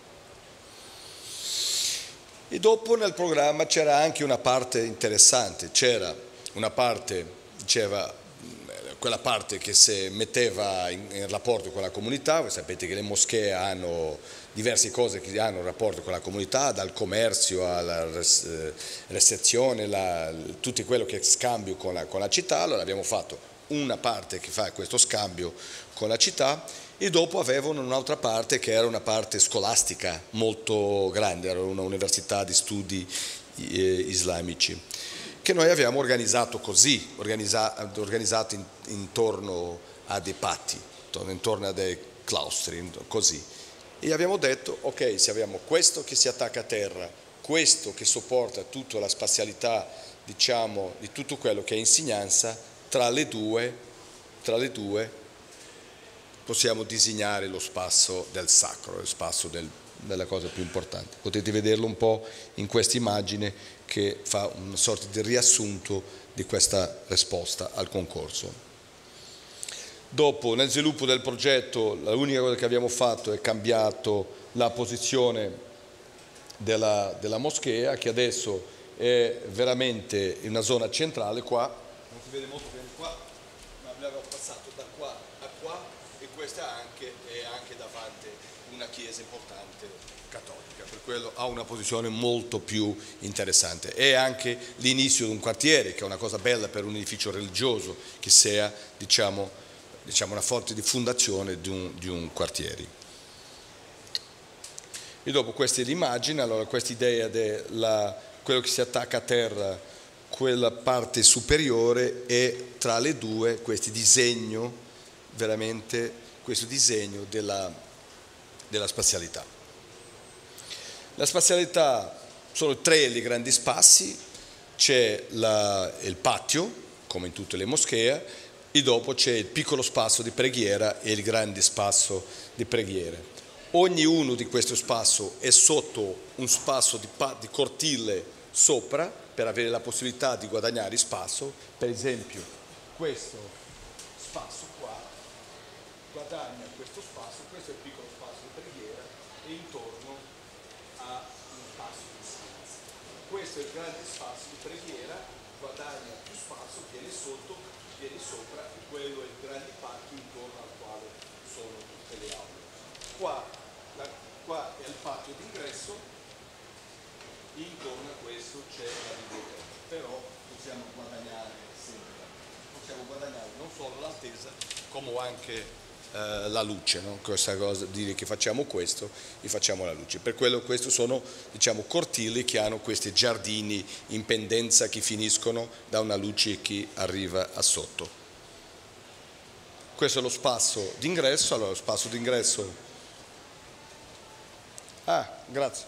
E dopo nel programma c'era anche una parte interessante, c'era una parte, diceva, quella parte che si metteva in rapporto con la comunità. Voi sapete che le moschee hanno diverse cose che hanno rapporto con la comunità, dal commercio alla recezione, tutto quello che è scambio con la città. Allora abbiamo fatto una parte che fa questo scambio con la città, e dopo avevano un'altra parte che era una parte scolastica molto grande, era una università di studi islamici, che noi abbiamo organizzato così, organizzato intorno a dei patti, intorno a dei claustri, così. E abbiamo detto, ok, se abbiamo questo che si attacca a terra, questo che sopporta tutta la spazialità, diciamo, di tutto quello che è insegnanza, tra le due possiamo disegnare lo spazio del sacro, lo spazio della cosa più importante. Potete vederlo un po' in questa immagine che fa una sorta di riassunto di questa risposta al concorso. Dopo, nel sviluppo del progetto, l'unica cosa che abbiamo fatto è cambiato la posizione della moschea, che adesso è veramente in una zona centrale qua. Non si vede molto bene qua, ma abbiamo passato da qua a qua, e questa è anche davanti una chiesa importante cattolica, per quello ha una posizione molto più interessante. È anche l'inizio di un quartiere, che è una cosa bella per un edificio religioso, che sia, diciamo una forte di fondazione di un quartiere. E dopo questa è l'immagine. Allora, questa idea di quello che si attacca a terra, quella parte superiore, e tra le due questo disegno, veramente questo disegno della spazialità. La spazialità sono tre i grandi spazi: c'è il patio, come in tutte le moschee, e dopo c'è il piccolo spazio di preghiera e il grande spazio di preghiera. Ognuno di questo spazo è sotto un spazo di cortile sopra per avere la possibilità di guadagnare spazio. Per esempio questo spazio qua guadagna questo spazio, questo è il piccolo spazio di preghiera e intorno a un spazio di stanza. Questo è il grande spazio di preghiera, guadagna più spazio, viene sotto, viene sopra, e quello è il grande patio intorno al quale sono tutte le aule. Qua è il patio d'ingresso, intorno a questo c'è la biblioteca, però possiamo guadagnare sempre, possiamo guadagnare non solo l'altezza, come anche la luce, no? Questa cosa, dire che facciamo questo e facciamo la luce. Per quello questi sono, diciamo, cortili che hanno questi giardini in pendenza che finiscono da una luce che arriva a sotto. Questo è lo spazio d'ingresso. Allora, lo spazio d'ingresso. Grazie.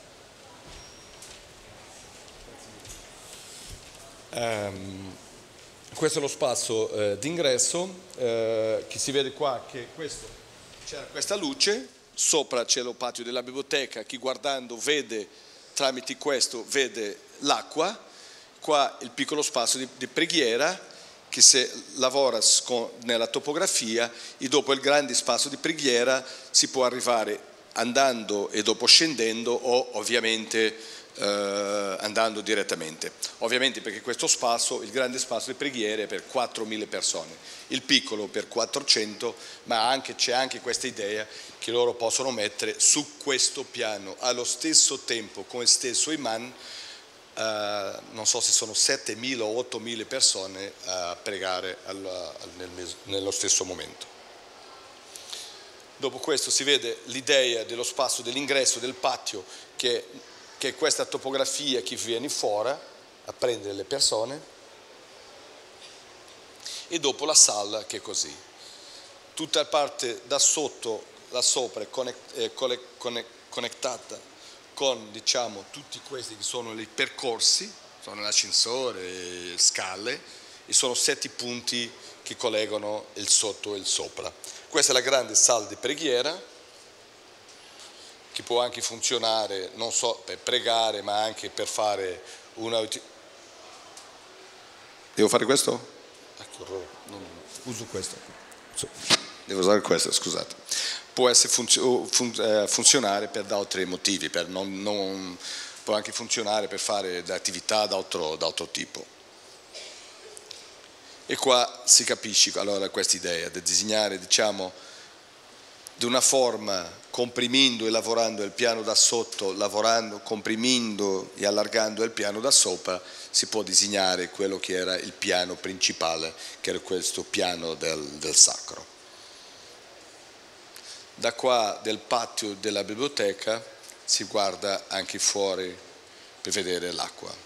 Questo è lo spazio d'ingresso, che si vede qua che c'era questa luce, sopra c'è lo patio della biblioteca, chi guardando vede, tramite questo vede l'acqua, qua il piccolo spazio di preghiera, che se lavora nella topografia, e dopo il grande spazio di preghiera si può arrivare andando e dopo scendendo o ovviamente andando direttamente. Ovviamente perché questo spazio, il grande spazio di preghiere è per 4.000 persone, il piccolo per 400, ma c'è anche questa idea che loro possono mettere su questo piano allo stesso tempo con il stesso imam, non so se sono 7.000 o 8.000 persone a pregare nello stesso momento. Dopo questo si vede l'idea dello spazio dell'ingresso del patio, che è questa topografia che viene fuori a prendere le persone, e dopo la sala che è così. Tutta la parte da sotto, là sopra, è connettata con, diciamo, tutti questi che sono i percorsi, sono l'ascensore, scale, e sono 7 punti che collegano il sotto e il sopra. Questa è la grande sala di preghiera, che può anche funzionare non solo per pregare, ma anche per fare una... Devo fare questo? Uso questo. Devo usare questo, scusate. Può essere funzionare per altri motivi, può anche funzionare per fare attività d'altro tipo. E qua si capisce allora questa idea di disegnare, diciamo, di una forma comprimendo e lavorando il piano da sotto, comprimendo e allargando il piano da sopra, si può disegnare quello che era il piano principale, che era questo piano del sacro. Da qua del patio della biblioteca si guarda anche fuori per vedere l'acqua.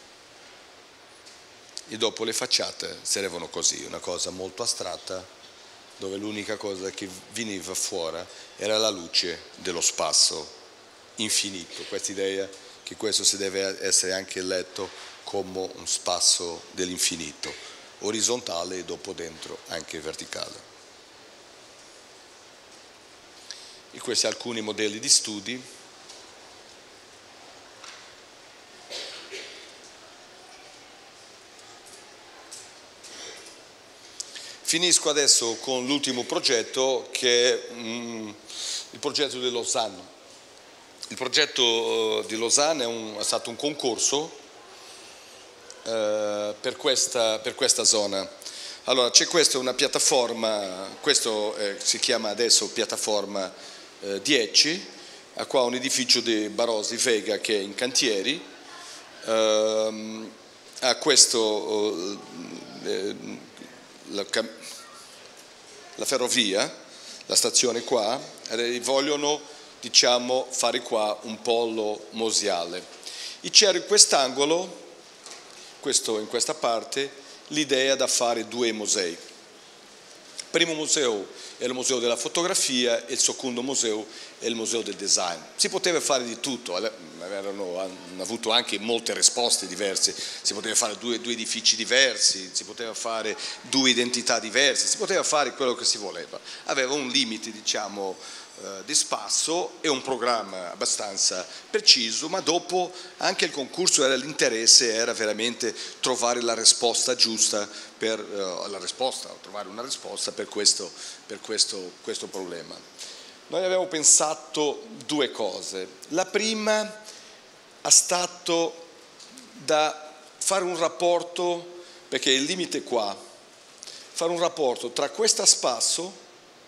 E dopo le facciate servono così, una cosa molto astratta, dove l'unica cosa che veniva fuori era la luce dello spazio infinito. Questa idea che questo si deve essere anche letto come un spazio dell'infinito, orizzontale e dopo dentro anche verticale. E questi alcuni modelli di studi. Finisco adesso con l'ultimo progetto, che è il progetto di Lausanne. Il progetto di Lausanne è stato un concorso per questa zona. Allora, c'è questa una piattaforma, questo si chiama adesso piattaforma 10, ha qua un edificio di Barosi Vega che è in cantieri, ha questo... la ferrovia, la stazione qua, e vogliono, diciamo, fare qua un polo museale. E c'era in quest'angolo, in questa parte, l'idea da fare 2 musei. primo museo è il museo della fotografia e il secondo museo è il museo del design. Si poteva fare di tutto, hanno avuto anche molte risposte diverse, si poteva fare due edifici diversi, si poteva fare due identità diverse, si poteva fare quello che si voleva. Aveva un limite, diciamo, di spazio e un programma abbastanza preciso, ma dopo anche il concorso era l'interesse, era veramente trovare la risposta giusta trovare una risposta per questo problema. Noi abbiamo pensato due cose. La prima è stato da fare un rapporto, perché il limite qua, fare un rapporto tra questo spazio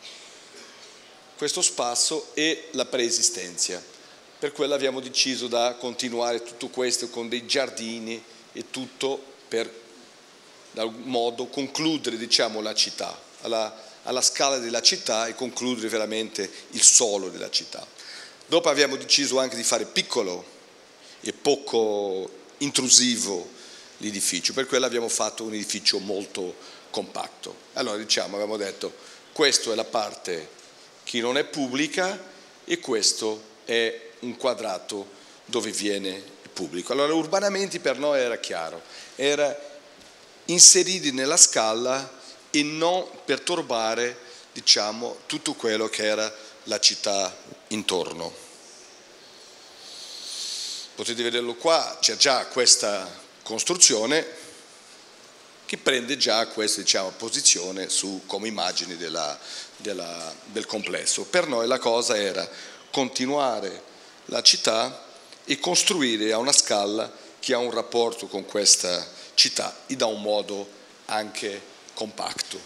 e la preesistenza. Per quello abbiamo deciso da continuare tutto questo con dei giardini e tutto per, da un modo, concludere, diciamo, la città, alla scala della città e concludere veramente il solo della città. Dopo abbiamo deciso anche di fare piccolo e poco intrusivo l'edificio, per quello abbiamo fatto un edificio molto compatto. Allora, diciamo, abbiamo detto, questa è la parte che non è pubblica e questo è un quadrato dove viene il pubblico. Allora urbanamente per noi era chiaro, era inseriti nella scala e non perturbare, diciamo, tutto quello che era la città intorno. Potete vederlo qua, c'è già questa costruzione che prende già questa, diciamo, posizione come immagine del complesso. Per noi la cosa era continuare la città e costruire a una scala che ha un rapporto con questa città e da un modo anche compatto.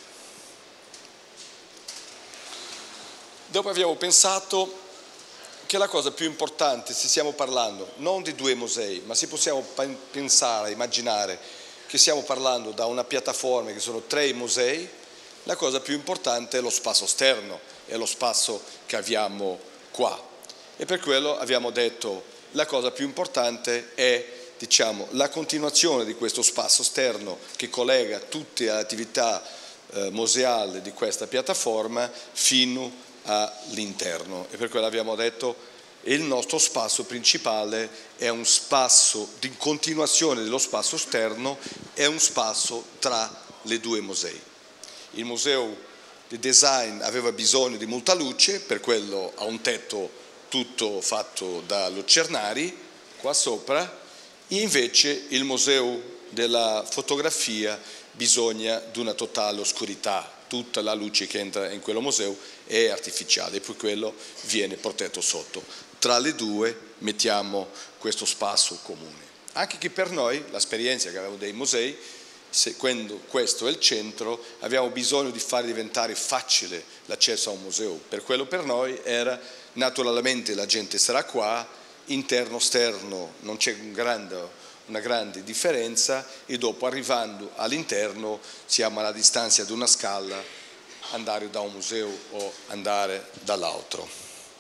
Dopo abbiamo pensato che la cosa più importante, se stiamo parlando non di due musei, ma se possiamo pensare, immaginare che stiamo parlando da una piattaforma che sono 3 musei, la cosa più importante è lo spazio esterno, è lo spazio che abbiamo qua. E per quello abbiamo detto la cosa più importante è, diciamo, la continuazione di questo spazio esterno che collega tutte le attività museali di questa piattaforma fino all'interno. E per quello abbiamo detto il nostro spazio principale è un spazio di continuazione dello spazio esterno, è un spazio tra le 2 musei. Il museo di design aveva bisogno di molta luce, per quello ha un tetto tutto fatto da lucernari qua sopra, e invece il museo della fotografia bisogna di una totale oscurità. Tutta la luce che entra in quello museo è artificiale e per quello viene protetto sotto. Tra le 2 mettiamo questo spazio comune. Anche che per noi, l'esperienza che avevamo dei musei, quando questo è il centro, abbiamo bisogno di fare diventare facile l'accesso a un museo. Per quello per noi era, naturalmente la gente sarà qua, interno, esterno, non c'è una grande differenza e dopo arrivando all'interno siamo alla distanza di una scala, andare da un museo o andare dall'altro.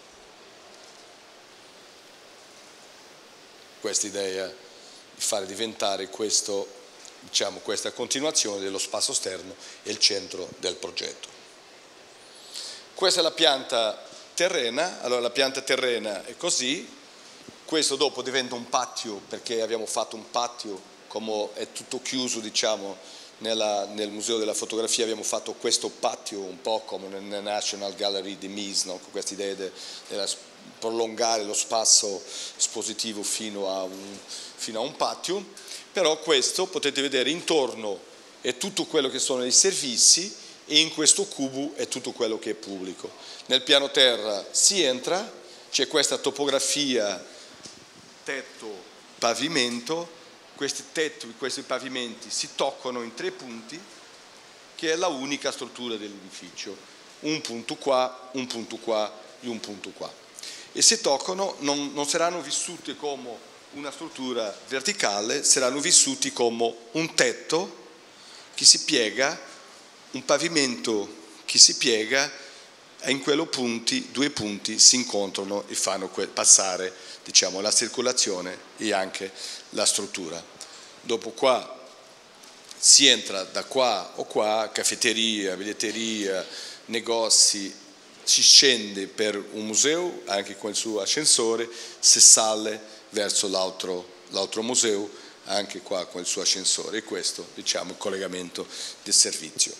Questa idea di fare diventare questo, diciamo, questa continuazione dello spazio esterno è il centro del progetto. Questa è la pianta terrena, allora la pianta terrena è così, questo dopo diventa un patio perché abbiamo fatto un patio, come è tutto chiuso, diciamo, nel Museo della Fotografia abbiamo fatto questo patio un po' come nella National Gallery di Mies, no? Con questa idea di prolungare lo spazio espositivo fino a un patio, però questo potete vedere intorno è tutto quello che sono i servizi e in questo cubo è tutto quello che è pubblico. Nel piano terra si entra, c'è questa topografia tetto, pavimento, questi tetti, questi pavimenti si toccano in 3 punti, che è la unica struttura dell'edificio, un punto qua e un punto qua. E se toccano non saranno vissuti come una struttura verticale, saranno vissuti come un tetto che si piega, un pavimento che si piega e in quello 2 punti si incontrano e fanno passare, diciamo, la circolazione e anche la struttura. Dopo qua si entra da qua o qua, caffetteria, biglietteria, negozi, si scende per un museo, anche con il suo ascensore, si sale verso l'altro museo, anche qua con il suo ascensore, e questo, diciamo, il collegamento del servizio.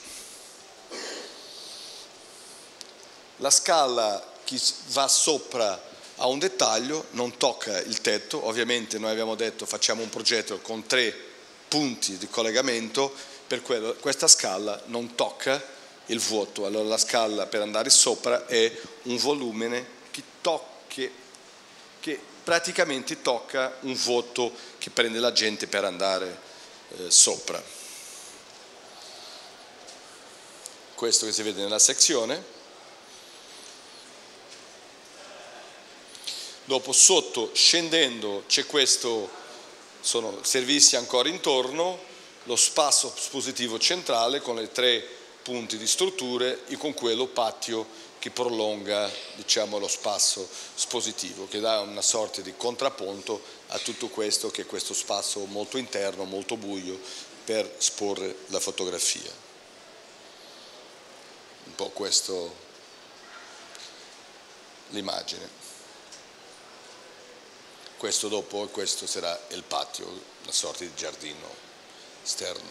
La scala che va sopra a un dettaglio, non tocca il tetto. Ovviamente noi abbiamo detto facciamo un progetto con 3 punti di collegamento, per quello questa scala non tocca il vuoto. Allora la scala per andare sopra è un volume che praticamente tocca un vuoto che prende la gente per andare sopra. Questo che si vede nella sezione. Dopo sotto, scendendo, c'è questo, sono servizi ancora intorno, lo spazio espositivo centrale con le 3 punti di strutture e con quello patio che prolunga, diciamo, lo spazio espositivo, che dà una sorta di contrappunto a tutto questo, che è questo spazio molto interno, molto buio, per esporre la fotografia. Un po' questo l'immagine. Questo dopo, questo sarà il patio, una sorta di giardino esterno.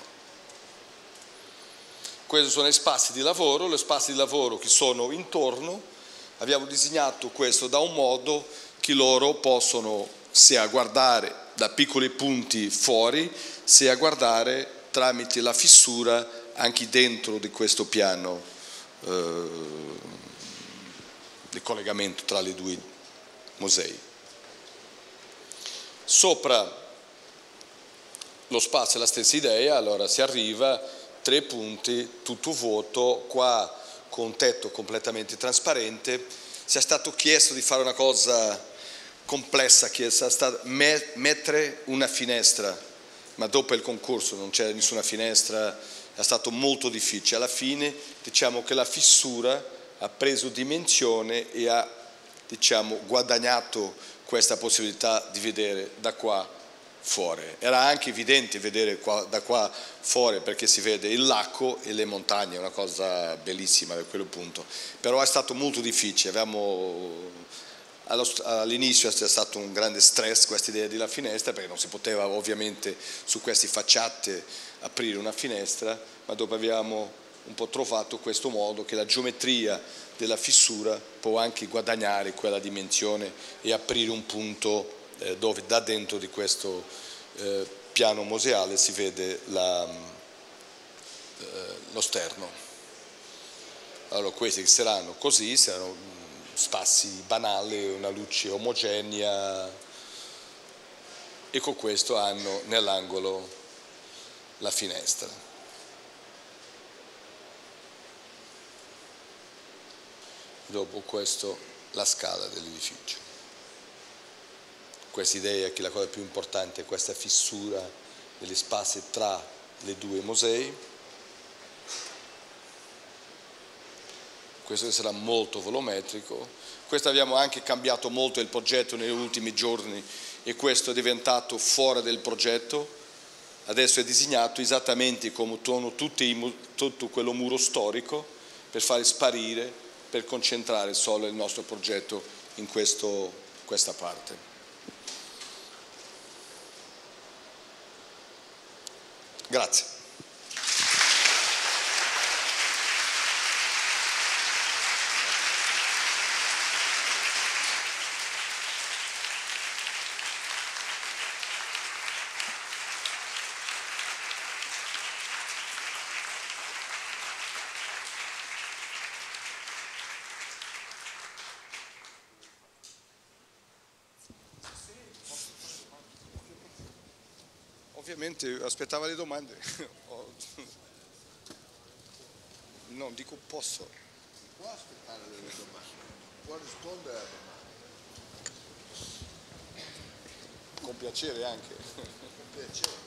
Questi sono gli spazi di lavoro che sono intorno. Abbiamo disegnato questo da un modo che loro possono sia guardare da piccoli punti fuori, sia guardare tramite la fissura anche dentro di questo piano di collegamento tra i 2 musei. Sopra lo spazio è la stessa idea, allora si arriva 3 punti, tutto vuoto, qua con un tetto completamente trasparente. Ci è stato chiesto di fare una cosa complessa, che è stata mettere una finestra, ma dopo il concorso non c'era nessuna finestra, è stato molto difficile. Alla fine diciamo che la fissura ha preso dimensione e ha, diciamo, guadagnato questa possibilità di vedere da qua fuori. Era anche evidente vedere da qua fuori perché si vede il lago e le montagne, una cosa bellissima da quel punto. Però è stato molto difficile, all'inizio è stato un grande stress questa idea della finestra, perché non si poteva ovviamente su queste facciate aprire una finestra, ma dopo abbiamo un po' trovato questo modo che la geometria della fissura può anche guadagnare quella dimensione e aprire un punto dove da dentro di questo piano museale si vede lo sterno. Allora questi saranno così, saranno spazi banali, una luce omogenea, e con questo hanno nell'angolo la finestra. Dopo questo la scala dell'edificio. Questa idea che la cosa più importante è questa fissura degli spazi tra i 2 musei. Questo sarà molto volumetrico. Questo abbiamo anche cambiato molto il progetto negli ultimi giorni e questo è diventato fuori del progetto. Adesso è disegnato esattamente come tutto quello muro storico per fare sparire, per concentrare solo il nostro progetto in questa parte. Grazie. Ovviamente aspettava le domande. Non dico posso. Può aspettare delle domande, può rispondere a domande. Con piacere anche. Con piacere.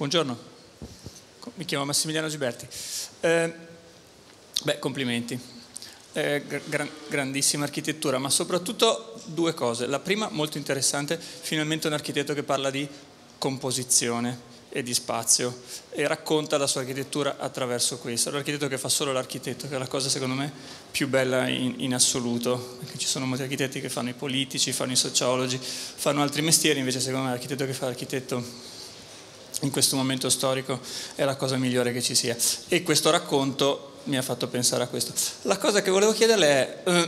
Buongiorno, mi chiamo Massimiliano Giberti. Complimenti. Grandissima architettura, ma soprattutto due cose. La prima, molto interessante, finalmente un architetto che parla di composizione e di spazio e racconta la sua architettura attraverso questo. È l'architetto che fa solo l'architetto, che è la cosa secondo me più bella in assoluto, perché ci sono molti architetti che fanno i politici, fanno i sociologi, fanno altri mestieri, invece secondo me l'architetto che fa l'architetto in questo momento storico è la cosa migliore che ci sia, e questo racconto mi ha fatto pensare a questo. La cosa che volevo chiederle è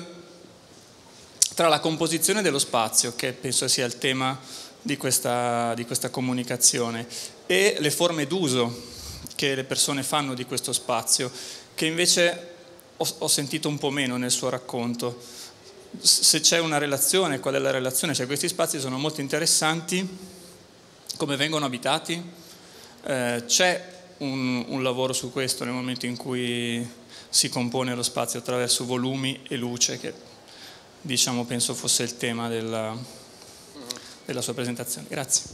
tra la composizione dello spazio, che penso sia il tema di questa comunicazione, e le forme d'uso che le persone fanno di questo spazio, che invece ho sentito un po' meno nel suo racconto. Se c'è una relazione, qual è la relazione? Cioè, questi spazi sono molto interessanti, come vengono abitati? C'è un lavoro su questo nel momento in cui si compone lo spazio attraverso volumi e luce, che diciamo penso fosse il tema della sua presentazione. Grazie.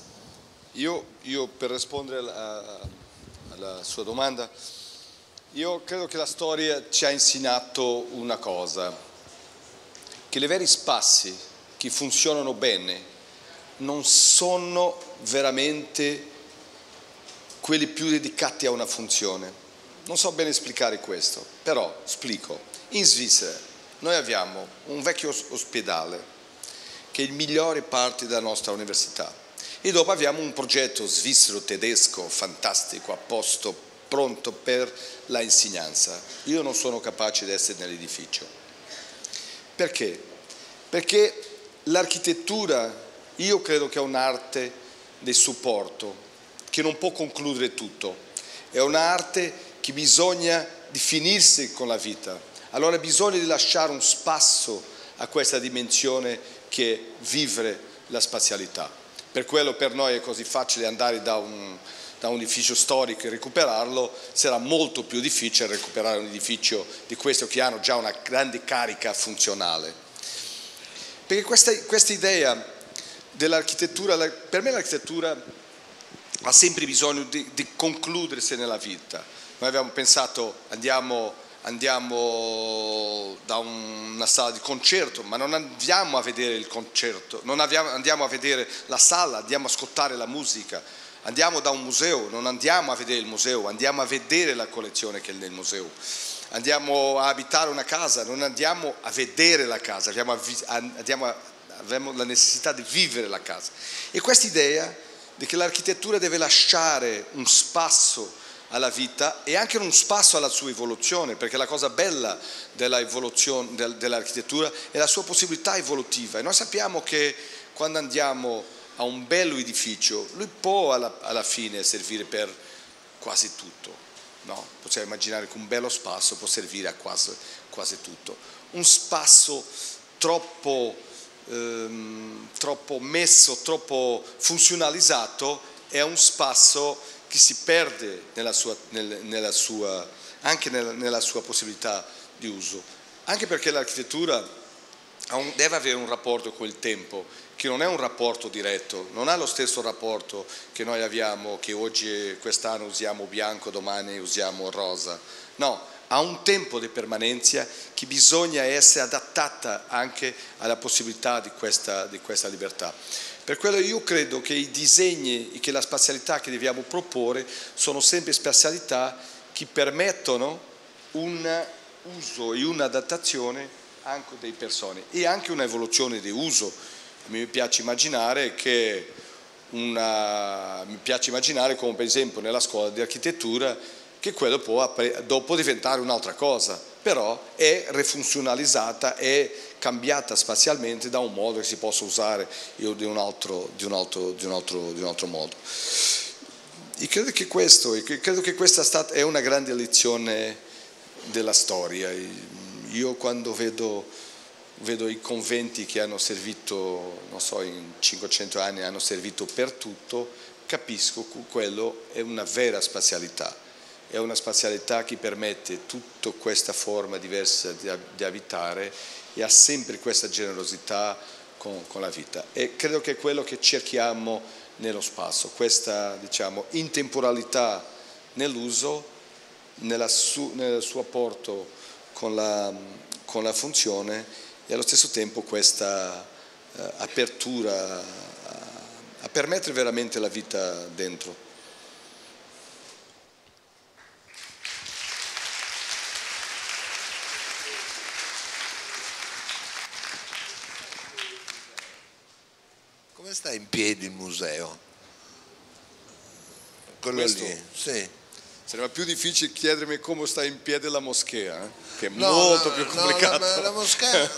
Io per rispondere alla sua domanda, io credo che la storia ci ha insegnato una cosa, che i veri spazi che funzionano bene non sono veramente quelli più dedicati a una funzione. Non so bene spiegare questo, però spiego. In Svizzera noi abbiamo un vecchio ospedale che è il migliore parte della nostra università, e dopo abbiamo un progetto svizzero-tedesco fantastico, a posto, pronto per la insegnanza. Io non sono capace di essere nell'edificio. Perché? Perché l'architettura, io credo che è un'arte del supporto, che non può concludere tutto, è un'arte che bisogna definirsi con la vita, allora bisogna di lasciare un spazio a questa dimensione che è vivere la spazialità. Per quello per noi è così facile andare da un edificio storico e recuperarlo, sarà molto più difficile recuperare un edificio di questo che hanno già una grande carica funzionale. Perché questa idea dell'architettura, per me l'architettura ha sempre bisogno di concludersi nella vita. Noi abbiamo pensato, andiamo da una sala di concerto, ma non andiamo a vedere il concerto, andiamo a vedere la sala, andiamo a ascoltare la musica. Andiamo da un museo, non andiamo a vedere il museo, andiamo a vedere la collezione che è nel museo. Andiamo a abitare una casa, non andiamo a vedere la casa, abbiamo la necessità di vivere la casa. E questa idea di che l'architettura deve lasciare un spazio alla vita e anche un spazio alla sua evoluzione, perché la cosa bella dell'architettura è la sua possibilità evolutiva. E noi sappiamo che quando andiamo a un bello edificio, lui può alla fine servire per quasi tutto. No? Possiamo immaginare che un bello spazio può servire a quasi tutto. Un spazio troppo messo, troppo funzionalizzato è un spazio che si perde anche nella sua possibilità di uso, anche perché l'architettura deve avere un rapporto con il tempo che non è un rapporto diretto, non ha lo stesso rapporto che noi abbiamo, che oggi quest'anno usiamo bianco, domani usiamo rosa, no, ha un tempo di permanenza che bisogna essere adattata anche alla possibilità di questa libertà. Per quello io credo che i disegni e che la spazialità che dobbiamo proporre sono sempre spazialità che permettono un uso e un'adattazione anche delle persone e anche un'evoluzione di uso. Mi piace immaginare come per esempio nella scuola di architettura che quello può dopo diventare un'altra cosa, però è rifunzionalizzata, è cambiata spazialmente da un modo che si possa usare di un altro modo. E credo che questa è una grande lezione della storia. Io quando vedo i conventi che hanno servito, non so, in 500 anni hanno servito per tutto, capisco che quello è una vera spazialità. È una spazialità che permette tutta questa forma diversa di abitare e ha sempre questa generosità con la vita. E credo che è quello che cerchiamo nello spazio. Questa, diciamo, intemporalità nell'uso, nel suo apporto con la funzione, e allo stesso tempo questa apertura a permettere veramente la vita dentro. Come sta in piedi il museo? Quello Questo? lì, sì. Sarebbe più difficile chiedermi come sta in piedi la moschea, che è molto più complicato. No, la moschea...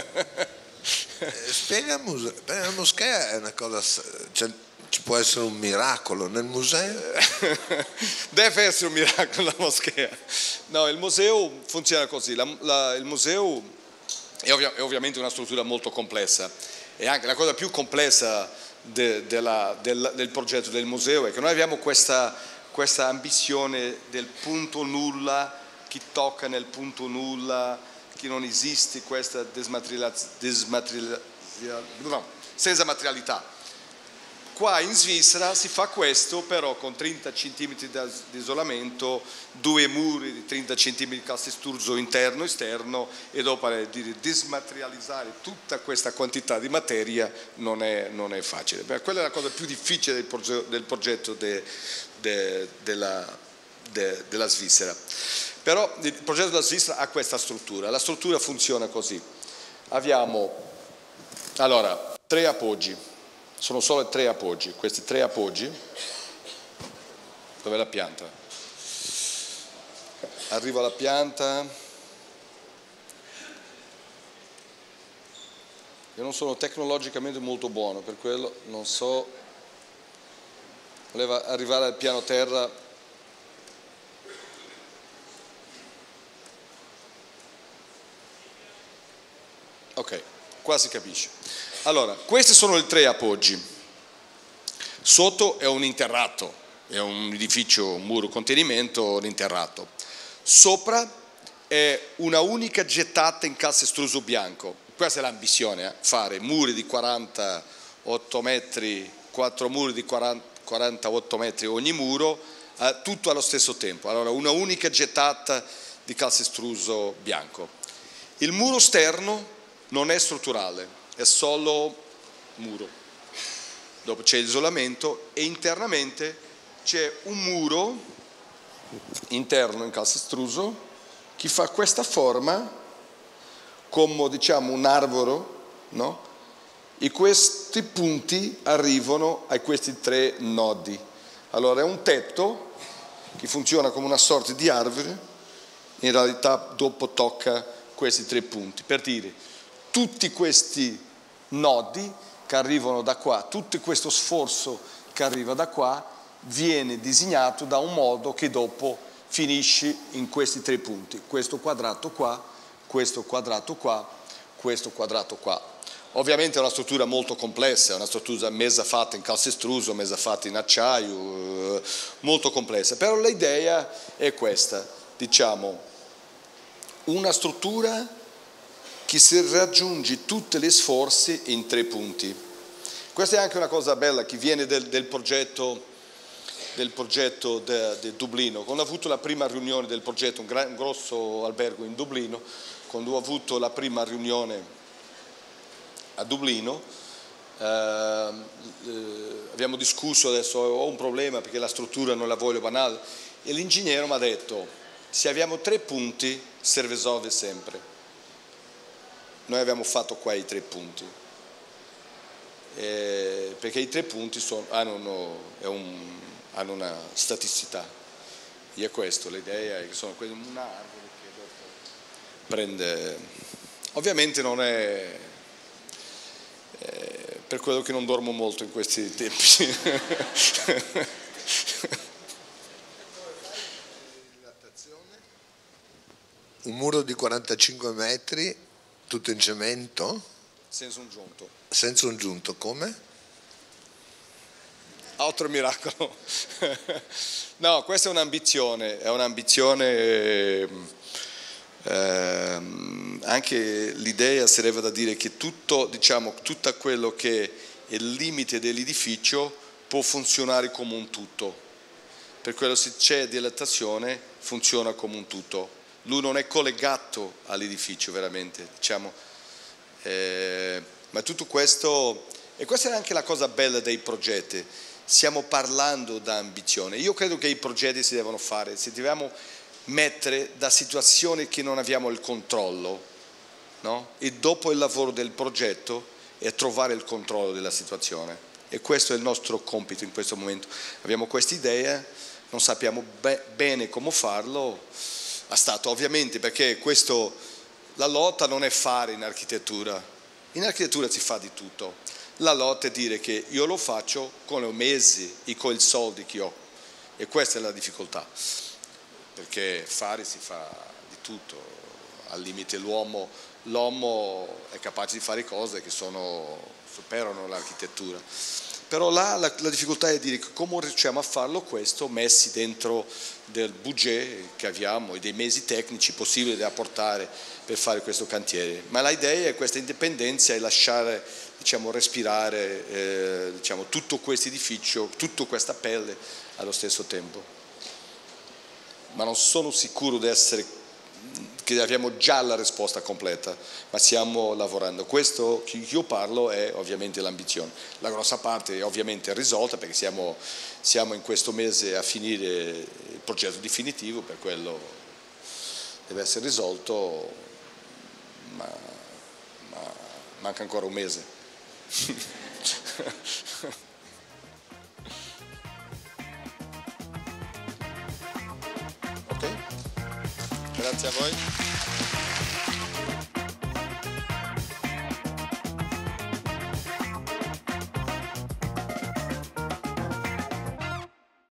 spiega il museo, perché la moschea è una cosa... Cioè, ci può essere un miracolo nel museo? Deve essere un miracolo la moschea. No, il museo funziona così. Il museo è ovviamente una struttura molto complessa, e anche la cosa più complessa del progetto del museo è che noi abbiamo questa ambizione del punto nulla, chi tocca nel punto nulla, che non esiste questa senza materialità. Qua in Svizzera si fa questo, però con 30 cm di isolamento, 2 muri di 30 cm di calcestruzzo interno e esterno, e dopo di dismaterializzare tutta questa quantità di materia non è facile. Beh, quella è la cosa più difficile del progetto della Svizzera. Però il progetto della Svizzera ha questa struttura. La struttura funziona così. Abbiamo, allora, 3 appoggi. Sono solo 3 appoggi. Questi 3 appoggi. Dov'è la pianta? Arriva la pianta. Io non sono tecnologicamente molto buono, per quello non so. Voleva arrivare al piano terra. Ok, qua si capisce. Allora, questi sono i 3 appoggi. Sotto è un interrato, è un edificio, un muro contenimento, un interrato. Sopra è una unica gettata in calcestruzzo bianco. Questa è l'ambizione, fare muri di 48 metri, 4 muri di 48 metri ogni muro, tutto allo stesso tempo. Allora, una unica gettata di calcestruzzo bianco. Il muro esterno non è strutturale, è solo muro. Dopo c'è l'isolamento, e internamente c'è un muro interno in calcestruzzo che fa questa forma come, diciamo, un arbore, no? E questi punti arrivano a questi 3 nodi. Allora è un tetto che funziona come una sorta di arbore, in realtà dopo tocca questi 3 punti, per dire, tutti questi nodi che arrivano da qua, tutto questo sforzo che arriva da qua viene disegnato da un modo che dopo finisce in questi 3 punti, questo quadrato qua, questo quadrato qua, questo quadrato qua. Ovviamente è una struttura molto complessa, è una struttura mezza fatta in calcestruzzo, mezza fatta in acciaio, molto complessa, però l'idea è questa, diciamo, una struttura che si raggiunge tutti gli sforzi in 3 punti. Questa è anche una cosa bella che viene del progetto di Dublino. Quando ho avuto la prima riunione del progetto, un grosso albergo in Dublino, quando ho avuto la prima riunione a Dublino, abbiamo discusso, adesso ho un problema perché la struttura non la voglio banale, e l'ingegnere mi ha detto, se abbiamo 3 punti si risolve sempre. Noi abbiamo fatto qua i 3 punti, perché i 3 punti hanno una staticità, e è questo, l'idea è che sono un arbore che dopo prende, ovviamente non è, per quello che non dormo molto in questi tempi. Un muro di 45 metri, tutto in cemento? Senza un giunto. Senza un giunto, come? Altro miracolo. No, questa è un'ambizione, anche l'idea sarebbe da dire che tutto, diciamo, tutto quello che è il limite dell'edificio può funzionare come un tutto. Per quello se c'è dilatazione funziona come un tutto. Lui non è collegato all'edificio veramente, diciamo. Ma tutto questo, e questa è anche la cosa bella dei progetti, stiamo parlando da ambizione. Io credo che i progetti si devono fare, si dobbiamo mettere da situazioni che non abbiamo il controllo, no? E dopo il lavoro del progetto è trovare il controllo della situazione. E questo è il nostro compito in questo momento. Abbiamo questa idea, non sappiamo bene come farlo, è stato ovviamente perché la lotta non è fare in architettura si fa di tutto, la lotta è dire che io lo faccio con i mezzi e con i soldi che ho e questa è la difficoltà, perché fare si fa di tutto, al limite l'uomo è capace di fare cose che superano l'architettura. Però là la difficoltà è dire come riusciamo a farlo questo messi dentro del budget che abbiamo e dei mezzi tecnici possibili da apportare per fare questo cantiere. Ma l'idea è questa indipendenza e lasciare, diciamo, respirare diciamo, tutto questo edificio, tutta questa pelle allo stesso tempo. Ma non sono sicuro che abbiamo già la risposta completa, ma stiamo lavorando. Questo che io parlo è ovviamente l'ambizione. La grossa parte è ovviamente risolta perché siamo in questo mese a finire il progetto definitivo, per quello deve essere risolto, ma manca ancora un mese. Ok? Grazie a voi.